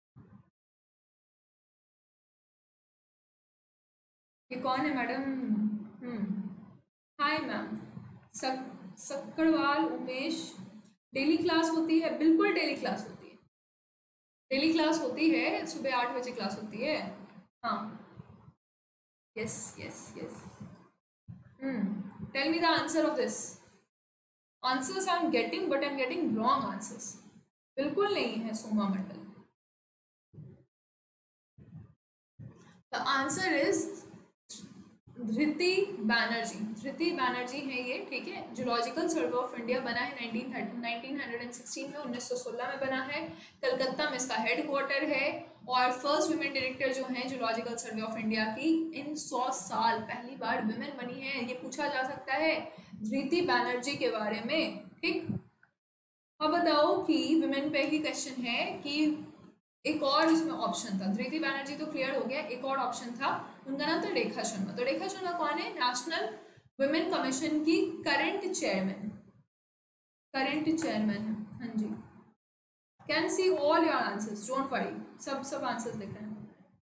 ये कौन है मैडम? हम्म हाय मैम, सक सक्कड़वाल उमेश। डेली क्लास होती है? बिल्कुल डेली क्लास होती है, डेली क्लास होती है, सुबह आठ बजे क्लास होती है। हाँ, yes yes yes. Hmm tell me the answer of this. Answers I am getting, but I am getting wrong answers. बिल्कुल नहीं है Soma Mandal. The answer is Dhriti Banerjee. Dhriti Banerjee है ये, ठीक है। जूलॉजिकल सर्वे ऑफ इंडिया बना है nineteen thirty nineteen hundred sixteen में, उन्नीस सौ सोलह में बना है। कलकत्ता में इसका हेड क्वार्टर है। और फर्स्ट वुमेन डायरेक्टर जो है जूलॉजिकल सर्वे ऑफ इंडिया की, इन सौ साल पहली बार वुमेन बनी है। ये पूछा जा सकता है धृति बैनर्जी के बारे में, ठीक। अब बताओ कि वुमेन पे ही क्वेश्चन है कि एक और इसमें ऑप्शन था। धृति बैनर्जी तो क्लियर हो गया, एक और ऑप्शन था, उनका नाम था रेखा शर्मा। तो रेखा शर्मा कौन है? नेशनल वुमेन कमीशन की करंट चेयरमैन, करंट चेयरमैन है। हाँ जी, can see all your answers, don't worry, सब सब आंसर्स लिख रहे हैं।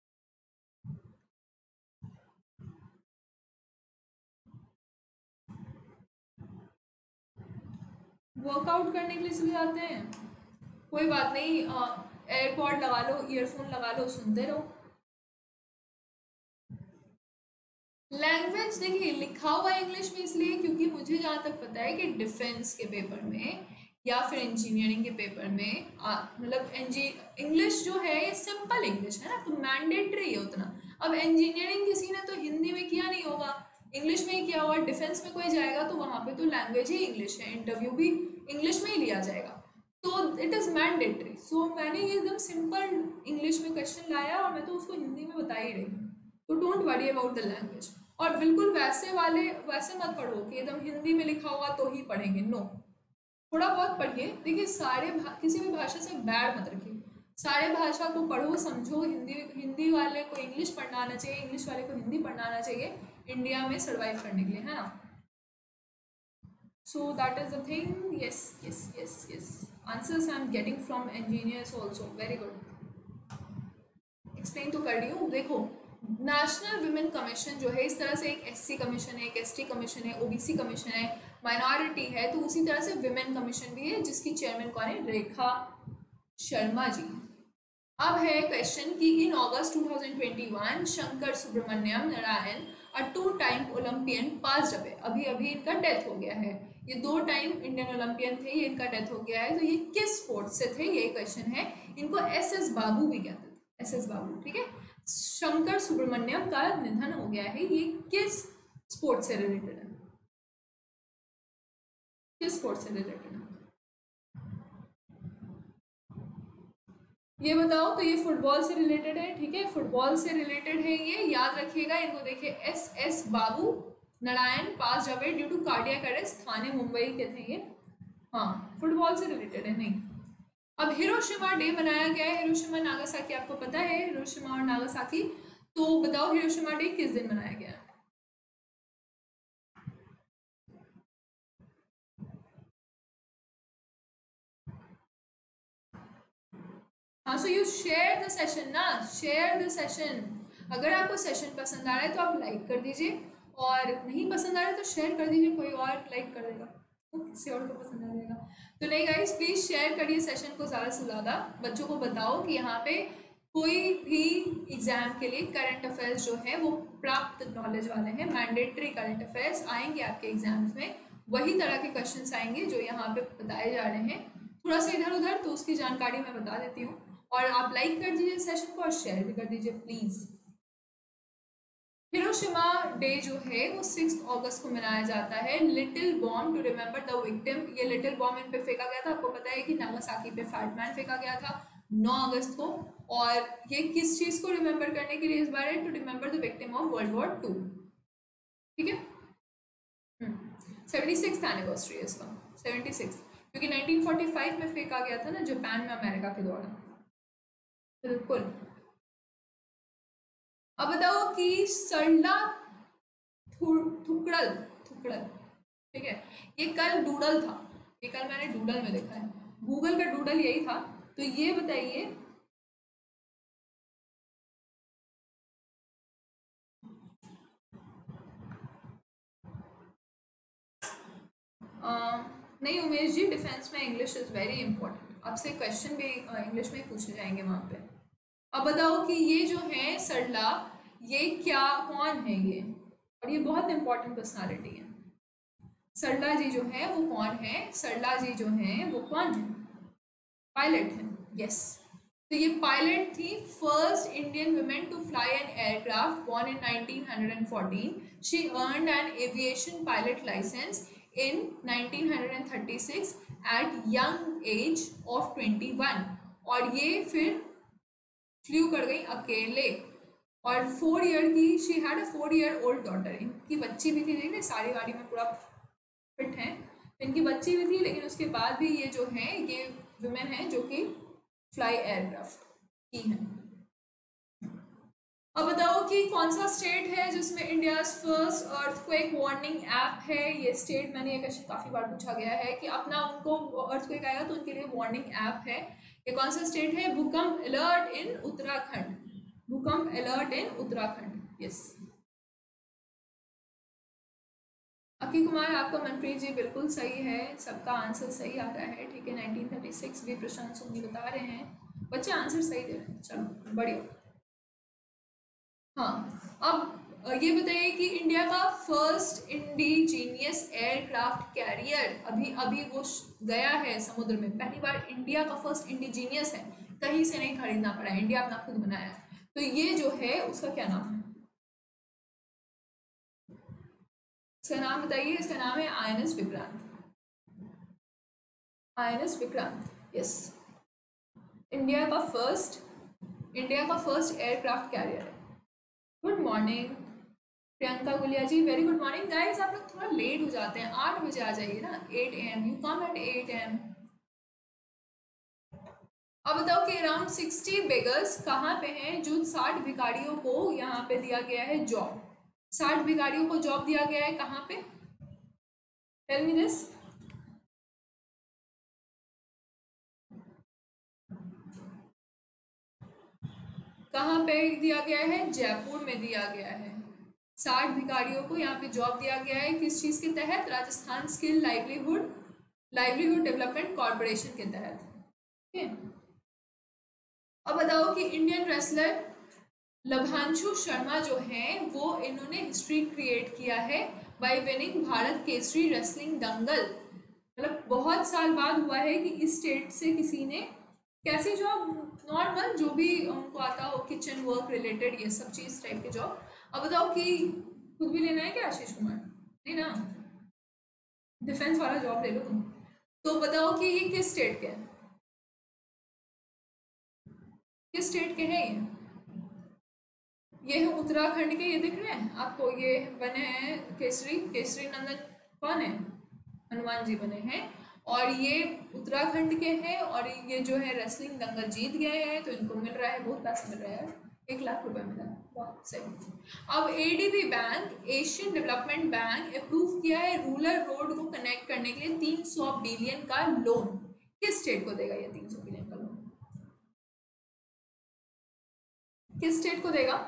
वर्कआउट करने के लिए चले जाते हैं, कोई बात नहीं, एयरपॉड लगा लो, ईयरफोन लगा लो, सुनते रहो। लैंग्वेज देखिए लिखा हुआ इंग्लिश में इसलिए क्योंकि मुझे जहाँ तक पता है कि डिफेंस के पेपर में या फिर इंजीनियरिंग के पेपर में मतलब इंग्लिश जो है ये सिंपल इंग्लिश है ना, तो मैंडेटरी है उतना। अब इंजीनियरिंग किसी ने तो हिंदी में किया नहीं होगा, इंग्लिश में ही किया होगा। डिफेंस में कोई जाएगा तो वहाँ पे तो लैंग्वेज ही इंग्लिश है, इंटरव्यू भी इंग्लिश में ही लिया जाएगा, तो इट इज़ मैंडेटरी। सो मैंने ये एकदम सिंपल इंग्लिश में क्वेश्चन लाया और मैं तो उसको हिंदी में बता ही रही हूँ, तो don't worry about the language. और बिल्कुल वैसे वाले वैसे मत पढ़ो कि एकदम हिंदी में लिखा होगा तो ही पढ़ेंगे, नो, थोड़ा बहुत पढ़िए। देखिए सारे किसी भी भाषा से बैड मत रखिए, सारे भाषा को पढ़ो समझो। हिंदी हिंदी वाले को इंग्लिश पढ़ना आना चाहिए, इंग्लिश वाले को हिंदी पढ़ना आना चाहिए इंडिया में सर्वाइव करने के लिए, है ना। So that is the thing. Yes yes yes yes, answers I am getting from engineers also, very good. Explain तो कर रही हूँ। देखो नेशनल वुमेन कमीशन जो है, इस तरह से एक एससी कमीशन है, एक एसटी कमीशन है, ओबीसी कमीशन है, माइनॉरिटी है, तो उसी तरह से वुमेन कमीशन भी है जिसकी चेयरमैन कौन है? रेखा शर्मा जी। अब है क्वेश्चन कि in August two thousand twenty one Shankar Subramaniam Narayan a two time Olympian pass away, अभी अभी इनका डेथ हो गया है। ये दो टाइम इंडियन ओलंपियन थे, ये इनका डेथ हो गया है। तो ये किस स्पोर्ट से थे, ये क्वेश्चन है। इनको एस एस बाबू भी कहते थे, एस एस बाबू, ठीक है। शंकर सुब्रमण्यम का निधन हो गया है, ये किस स्पोर्ट से रिलेटेड है? किस स्पोर्ट से रिलेटेड है ये बताओ। तो ये फुटबॉल से रिलेटेड है, ठीक है, फुटबॉल से रिलेटेड है ये, याद रखिएगा इनको। देखिए S S Babu Narayan pass away due to cardiac arrest, Thane Mumbai के थे ये। हाँ फुटबॉल से रिलेटेड है, नहीं। अब हिरोशिमा डे मनाया गया है, हिरोशिमा नागासाकी आपको पता है, हिरोशिमा और नागासाकी। तो बताओ हिरोशिमा डे किस दिन मनाया गया है? हाँ, so you share the session ना, शेयर द सेशन। अगर आपको सेशन पसंद आ रहा है तो आप लाइक कर दीजिए, और नहीं पसंद आ रहा है तो शेयर कर दीजिए, कोई और लाइक कर देगा तो किसी और को पसंद आ जाएगा। तो नहीं गाइस, प्लीज़ शेयर करिए सेशन को ज़्यादा से ज़्यादा, बच्चों को बताओ कि यहाँ पे कोई भी एग्जाम के लिए करंट अफेयर्स जो है वो प्राप्त नॉलेज वाले हैं, मैंडेटरी करंट अफेयर्स आएंगे आपके एग्जाम्स में, वही तरह के क्वेश्चन आएंगे जो यहाँ पे बताए जा रहे हैं। थोड़ा सा इधर उधर तो उसकी जानकारी मैं बता देती हूँ, और आप लाइक कर दीजिए सेशन को और शेयर भी कर दीजिए प्लीज़। हिरोशिमा डे जो है वो सिक्स अगस्त को मनाया जाता है, little bomb to remember the victim. ये लिटिल बॉम्ब इन पे फेंका गया था, आपको पता है कि नागासाकी पे फैटमैन फेंका गया था नौ अगस्त को। और ये किस चीज़ को रिमेंबर करने के लिए इस बार है? To remember the victim of world war two, ठीक है। सेवेंटी सिक्स एनिवर्सरी है इसका, सेवेंटी सिक्स, क्योंकि नाइनटीन फोर्टी फाइव में फेंका गया था ना जापान में अमेरिका के द्वारा, बिल्कुल। अब बताओ कि सरला थुकड़ल थुकड़ल, ठीक है, ये कल डूडल था, ये कल मैंने डूडल में देखा है, गूगल का डूडल यही था। तो ये बताइए नहीं उमेश जी, डिफेंस में इंग्लिश इज़ वेरी इंपॉर्टेंट, आपसे क्वेश्चन भी इंग्लिश में ही पूछे जाएंगे वहाँ पे। अब बताओ कि ये जो है सरला, ये क्या, कौन है ये? और ये बहुत इंपॉर्टेंट पर्सनालिटी है। सरला जी जो है वो कौन है? सरला जी जो है वो कौन है? पायलट है, यस। तो ये पायलट थी, first Indian women to fly an aircraft, born in nineteen fourteen. She earned an aviation pilot licence in nineteen thirty six at young age of twenty one. और ये फिर फ्लू कर गई अकेले, और फोर ईयर की, she had a four year old daughter. इनकी बच्ची भी थी, देखिए सारी गाड़ी में पूरा फिट है, इनकी बच्ची भी थी, लेकिन उसके बाद भी ये जो है ये वुमेन है जो कि फ्लाई एयरक्राफ्ट की है. अब बताओ कि कौन सा स्टेट है जिसमें India first earthquake warning app है. ये स्टेट, मैंने ये क्वेश्चन काफी बार पूछा गया है कि अपना उनको अर्थक्वेक आएगा तो उनके लिए वार्निंग ऐप है. ये कौन सा स्टेट है? भूकंप अलर्ट इन उत्तराखंड. भूकंप alert in Uttarakhand, yes. Akki Kumar, आपका मनप्रीत जी बिल्कुल सही है, सबका आंसर सही आ रहा है, ठीक है. नाइनटीन थर्टी सिक्स भी प्रशांत सोनी बता रहे हैं, बच्चे आंसर सही दे रहे हैं, चलो बढ़िया. हाँ, अब ये बताइए कि इंडिया का फर्स्ट इंडिजीनियस एयरक्राफ्ट कैरियर, अभी अभी वो गया है समुद्र में, पहली बार इंडिया का फर्स्ट इंडिजीनियस है, कहीं से नहीं खरीदना पड़ा, इंडिया अपना खुद बनाया है. तो ये जो है उसका क्या नाम है? इसका नाम बताइए. इसका नाम है I N S Vikrant. I N S Vikrant, yes. India का फर्स्ट इंडिया का फर्स्ट एयरक्राफ्ट कैरियर है. Good morning Priyanka Gulia ji, very good morning. Guys आप लोग थोड़ा लेट हो जाते हैं, आठ बजे आ जाइए ना, eight A M, you come at eight A M. अब बताओ कि अराउंड सिक्सटी बेगर्स कहाँ पे हैं जो साठ भिखारियों को यहाँ पे दिया गया है जॉब. साठ भिखारियों को जॉब दिया गया है कहाँ पे? Tell me this. कहाँ पे दिया गया है? जयपुर में दिया गया है. साठ भिखारियों को यहाँ पे जॉब दिया गया है, किस चीज के तहत? Rajasthan skill livelihood livelihood development corporation के तहत, ठीक है. अब बताओ कि इंडियन रेसलर लभांशु शर्मा जो हैं वो इन्होंने हिस्ट्री क्रिएट किया है by winning Bharat Kesari wrestling dangal. मतलब बहुत साल बाद हुआ है कि इस स्टेट से किसी ने कैसी जॉब, नॉर्मल जो भी उनको आता हो, किचन वर्क रिलेटेड, ये सब चीज टाइप की जॉब. अब बताओ कि खुद भी लेना है क्या आशीष कुमार? नहीं ना, डिफेंस वाला जॉब ले लो तुम. तो बताओ कि ये किस स्टेट के हैं? किस स्टेट के हैं ये? ये है उत्तराखंड के. ये दिख रहे हैं आपको, ये बने हैं केसरी केसरी नंदन. कौन है? हनुमान जी बने हैं, और ये उत्तराखंड के हैं, और ये जो है रेसलिंग दंगल जीत गए हैं, तो इनको मिल रहा है, बहुत पैसा मिल रहा है, एक लाख रुपए मिला है, बहुत सही. अब ADB bank, Asian development bank, approve किया है रूरल रोड को कनेक्ट करने के लिए तीन सौ बिलियन का लोन. किस स्टेट को देगा ये तीन सौ बिलियन का लोन? किस स्टेट को देगा?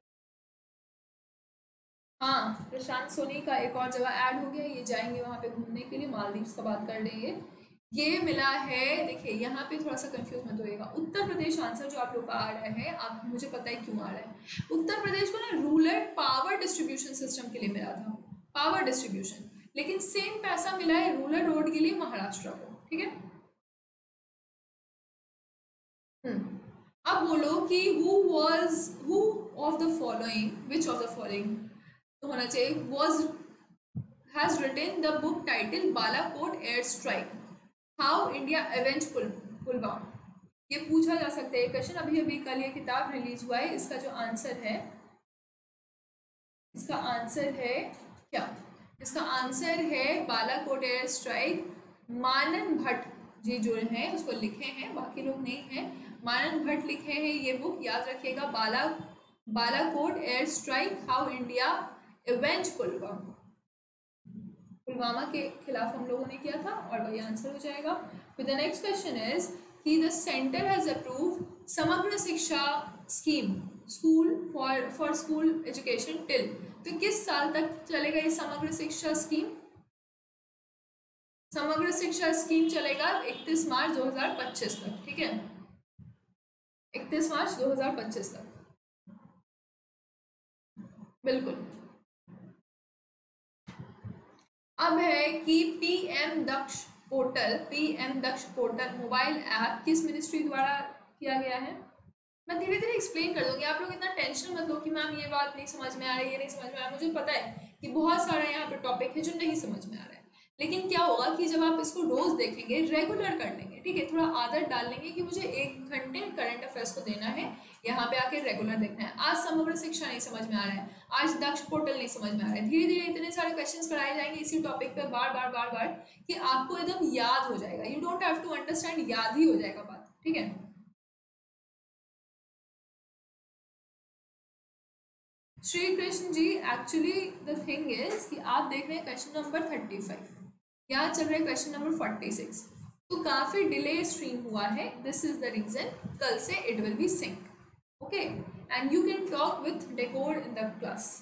हाँ, प्रशांत सोनी का एक और जगह ऐड हो गया, ये जाएंगे वहां पे घूमने के लिए, मालदीव्स का बात कर लेंगे. ये मिला है, देखिए यहाँ पे थोड़ा सा कंफ्यूज मत होइएगा. उत्तर प्रदेश आंसर जो आप लोग का आ रहा है, आप मुझे पता है क्यों आ रहा है. उत्तर प्रदेश को ना रूरल पावर डिस्ट्रीब्यूशन सिस्टम के लिए मिला था, पावर डिस्ट्रीब्यूशन, लेकिन सेम पैसा मिला है रूरल रोड के लिए महाराष्ट्र को, ठीक है. हम्म अब बोलो कि who was who of the following, which of the following होना चाहिए, was has written the book titled Balakot Air Strike, How India Avenged Pulwama. ये पूछा जा सकता है क्वेश्चन. अभी अभी कल ये किताब रिलीज हुआ है. इसका जो आंसर है, इसका आंसर है क्या? इसका आंसर है बालाकोट एयर स्ट्राइक. मानन भट्ट जी जो हैं उसको लिखे हैं, बाकी लोग नहीं हैं. मानन भट्ट लिखे हैं ये बुक, याद रखिएगा. Bala Balakot air strike, how India avenge Pulwama. Pulwama के खिलाफ हम लोगों ने किया था, और वही आंसर हो जाएगा. फिर द नेक्स्ट क्वेश्चन इज कि the centre has approve Samagra Shiksha scheme, school for for school education till. तो किस साल तक चलेगा ये समग्र शिक्षा स्कीम? समग्र शिक्षा स्कीम चलेगा इकतीस मार्च दो हजार पच्चीस तक, ठीक है. इकतीस मार्च दो हजार पच्चीस तक, बिल्कुल. अब है कि PM Daksh portal, PM Daksh portal mobile app किस मिनिस्ट्री द्वारा किया गया है? मैं धीरे धीरे एक्सप्लेन कर दूंगी, आप लोग इतना टेंशन मत लो कि मैम ये बात नहीं समझ में आ रही है, ये नहीं समझ में आ रहा है। मुझे पता है कि बहुत सारा यहाँ पे टॉपिक है जो नहीं समझ में आ रहा है, लेकिन क्या होगा कि जब आप इसको रोज देखेंगे, रेगुलर कर लेंगे, ठीक है, थोड़ा आदत डाल लेंगे कि मुझे एक घंटे करंट अफेयर्स को देना है, यहाँ पे आके रेगुलर देखना है। आज समग्र शिक्षा नहीं समझ में आ रहा है, आज दक्ष पोर्टल नहीं समझ में आ रहा है, धीरे धीरे इतने सारे क्वेश्चंस कराए जाएंगे इसी टॉपिक पे बार बार बार बार कि आपको एकदम याद हो जाएगा। You don't have to understand, याद ही हो जाएगा बात, ठीक है। Shri Krishna ji, actually the thing is कि आप देख रहे हैं क्वेश्चन नंबर थर्टी फाइव, यहाँ चल रहे हैं क्वेश्चन नंबर फोर्टी सिक्स, तो काफी डिले स्ट्रीम हुआ है, दिस इज द रीजन। कल से it will be sync, okay, and you can talk with decode in the class.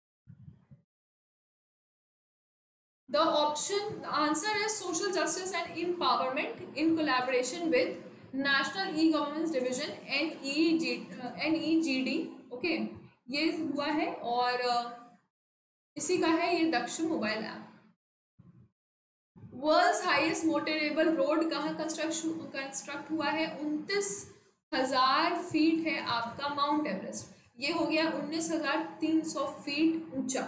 The option, the answer is social justice and empowerment in collaboration with national e governance division, N E G N E G D, okay, ये हुआ है और इसी का है ये Daksh mobile app. World's highest motorable road कहाँ construct construct हुआ है? उनतीस हजार फीट है आपका माउंट एवरेस्ट, ये हो गया उन्नीस हजार तीन सौ फीट ऊंचा,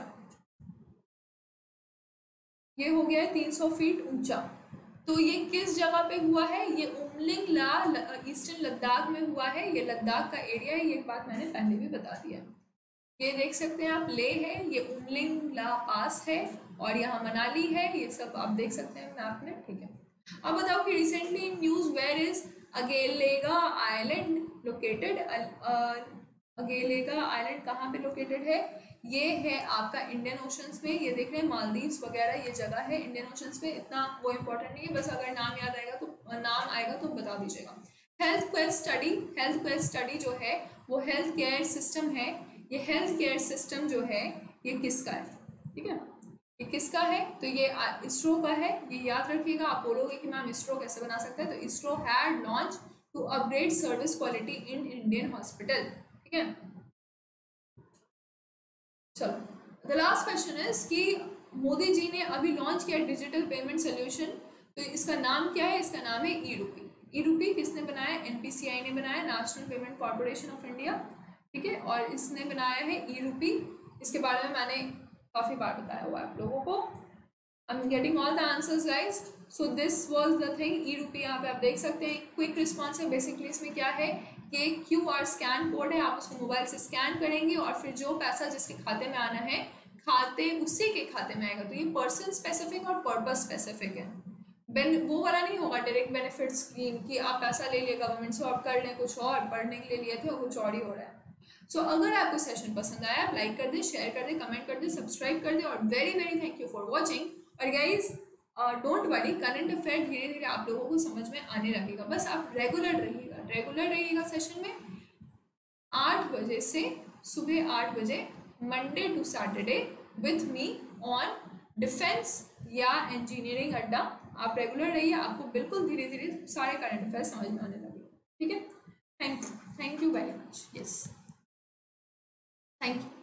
ये हो गया तीन सौ फीट ऊंचा। तो ये किस जगह पे हुआ है? ये उमलिंग ला ईस्टर्न लद्दाख में हुआ है, ये लद्दाख का एरिया है, ये बात मैंने पहले भी बता दिया। ये देख सकते हैं आप, ले है, ये उमलिंग ला पास है और यहाँ मनाली है, ये सब आप देख सकते हैं मैप में, ठीक है। अब बताओ कि recently in news where is Agalega island located? Agalega island कहाँ पे लोकेटेड है? ये है आपका इंडियन ओशंस में, ये देख रहे हैं मालदीव्स वगैरह ये जगह है इंडियन ओशंस में, इतना वो इम्पोर्टेंट नहीं है, बस अगर नाम याद आएगा तो नाम आएगा तो बता दीजिएगा। Health quest study, health quest study जो है वो हेल्थ केयर सिस्टम है, ये हेल्थ केयर सिस्टम जो है ये किसका है, ठीक है, ये किसका है? तो ये इसरो का है, ये याद रखिएगा। आप बोलोगे कि मैम इसरो कैसे बना सकता है, तो ISRO had launch to upgrade service quality in Indian hospital, ठीक है। चलो द लास्ट क्वेश्चन इज कि मोदी जी ने अभी लॉन्च किया डिजिटल पेमेंट सोल्यूशन, तो इसका नाम क्या है? इसका नाम है ई रूपी। ई रूपी किसने बनाया? एनपीसीआई ने बनाया, national payment corporation of India, ठीक है, और इसने बनाया है ई रूपी। इसके बारे में मैंने काफ़ी बार बताया हुआ है आप लोगों को। I am getting all the answers guys, so this was the thing. E rupee यहाँ पे आप देख सकते हैं, क्विक रिस्पॉन्स है। बेसिकली इसमें क्या है कि क्यू आर स्कैन कोड है, आप उसको मोबाइल से स्कैन करेंगे और फिर जो पैसा जिसके खाते में आना है, खाते उसी के खाते में आएगा। तो ये पर्सन स्पेसिफिक और पर्पस स्पेसिफिक है, बेन वो वाला नहीं होगा डायरेक्ट बेनिफिट स्कीम कि आप पैसा ले लिए गवर्नमेंट से और कर लें कुछ और, पढ़ने के लिए लिए थे और कुछ और ही हो रहा है। सो so, अगर आपको सेशन पसंद आया आप लाइक कर दें, शेयर कर दें, कमेंट कर दें, सब्सक्राइब कर दें और very very thank you for watching. और guys don't worry, current affair धीरे धीरे आप लोगों को समझ में आने लगेगा, बस आप रेगुलर रहिएगा, रेगुलर रहिएगा सेशन में। आठ बजे से सुबह आठ बजे Monday to Saturday with me on defence या इंजीनियरिंग अड्डा, आप रेगुलर रहिए, आपको बिल्कुल धीरे धीरे सारे करंट अफेयर समझ में आने लगेगा, ठीक है। Thank you, thank you very much, yes, thank you.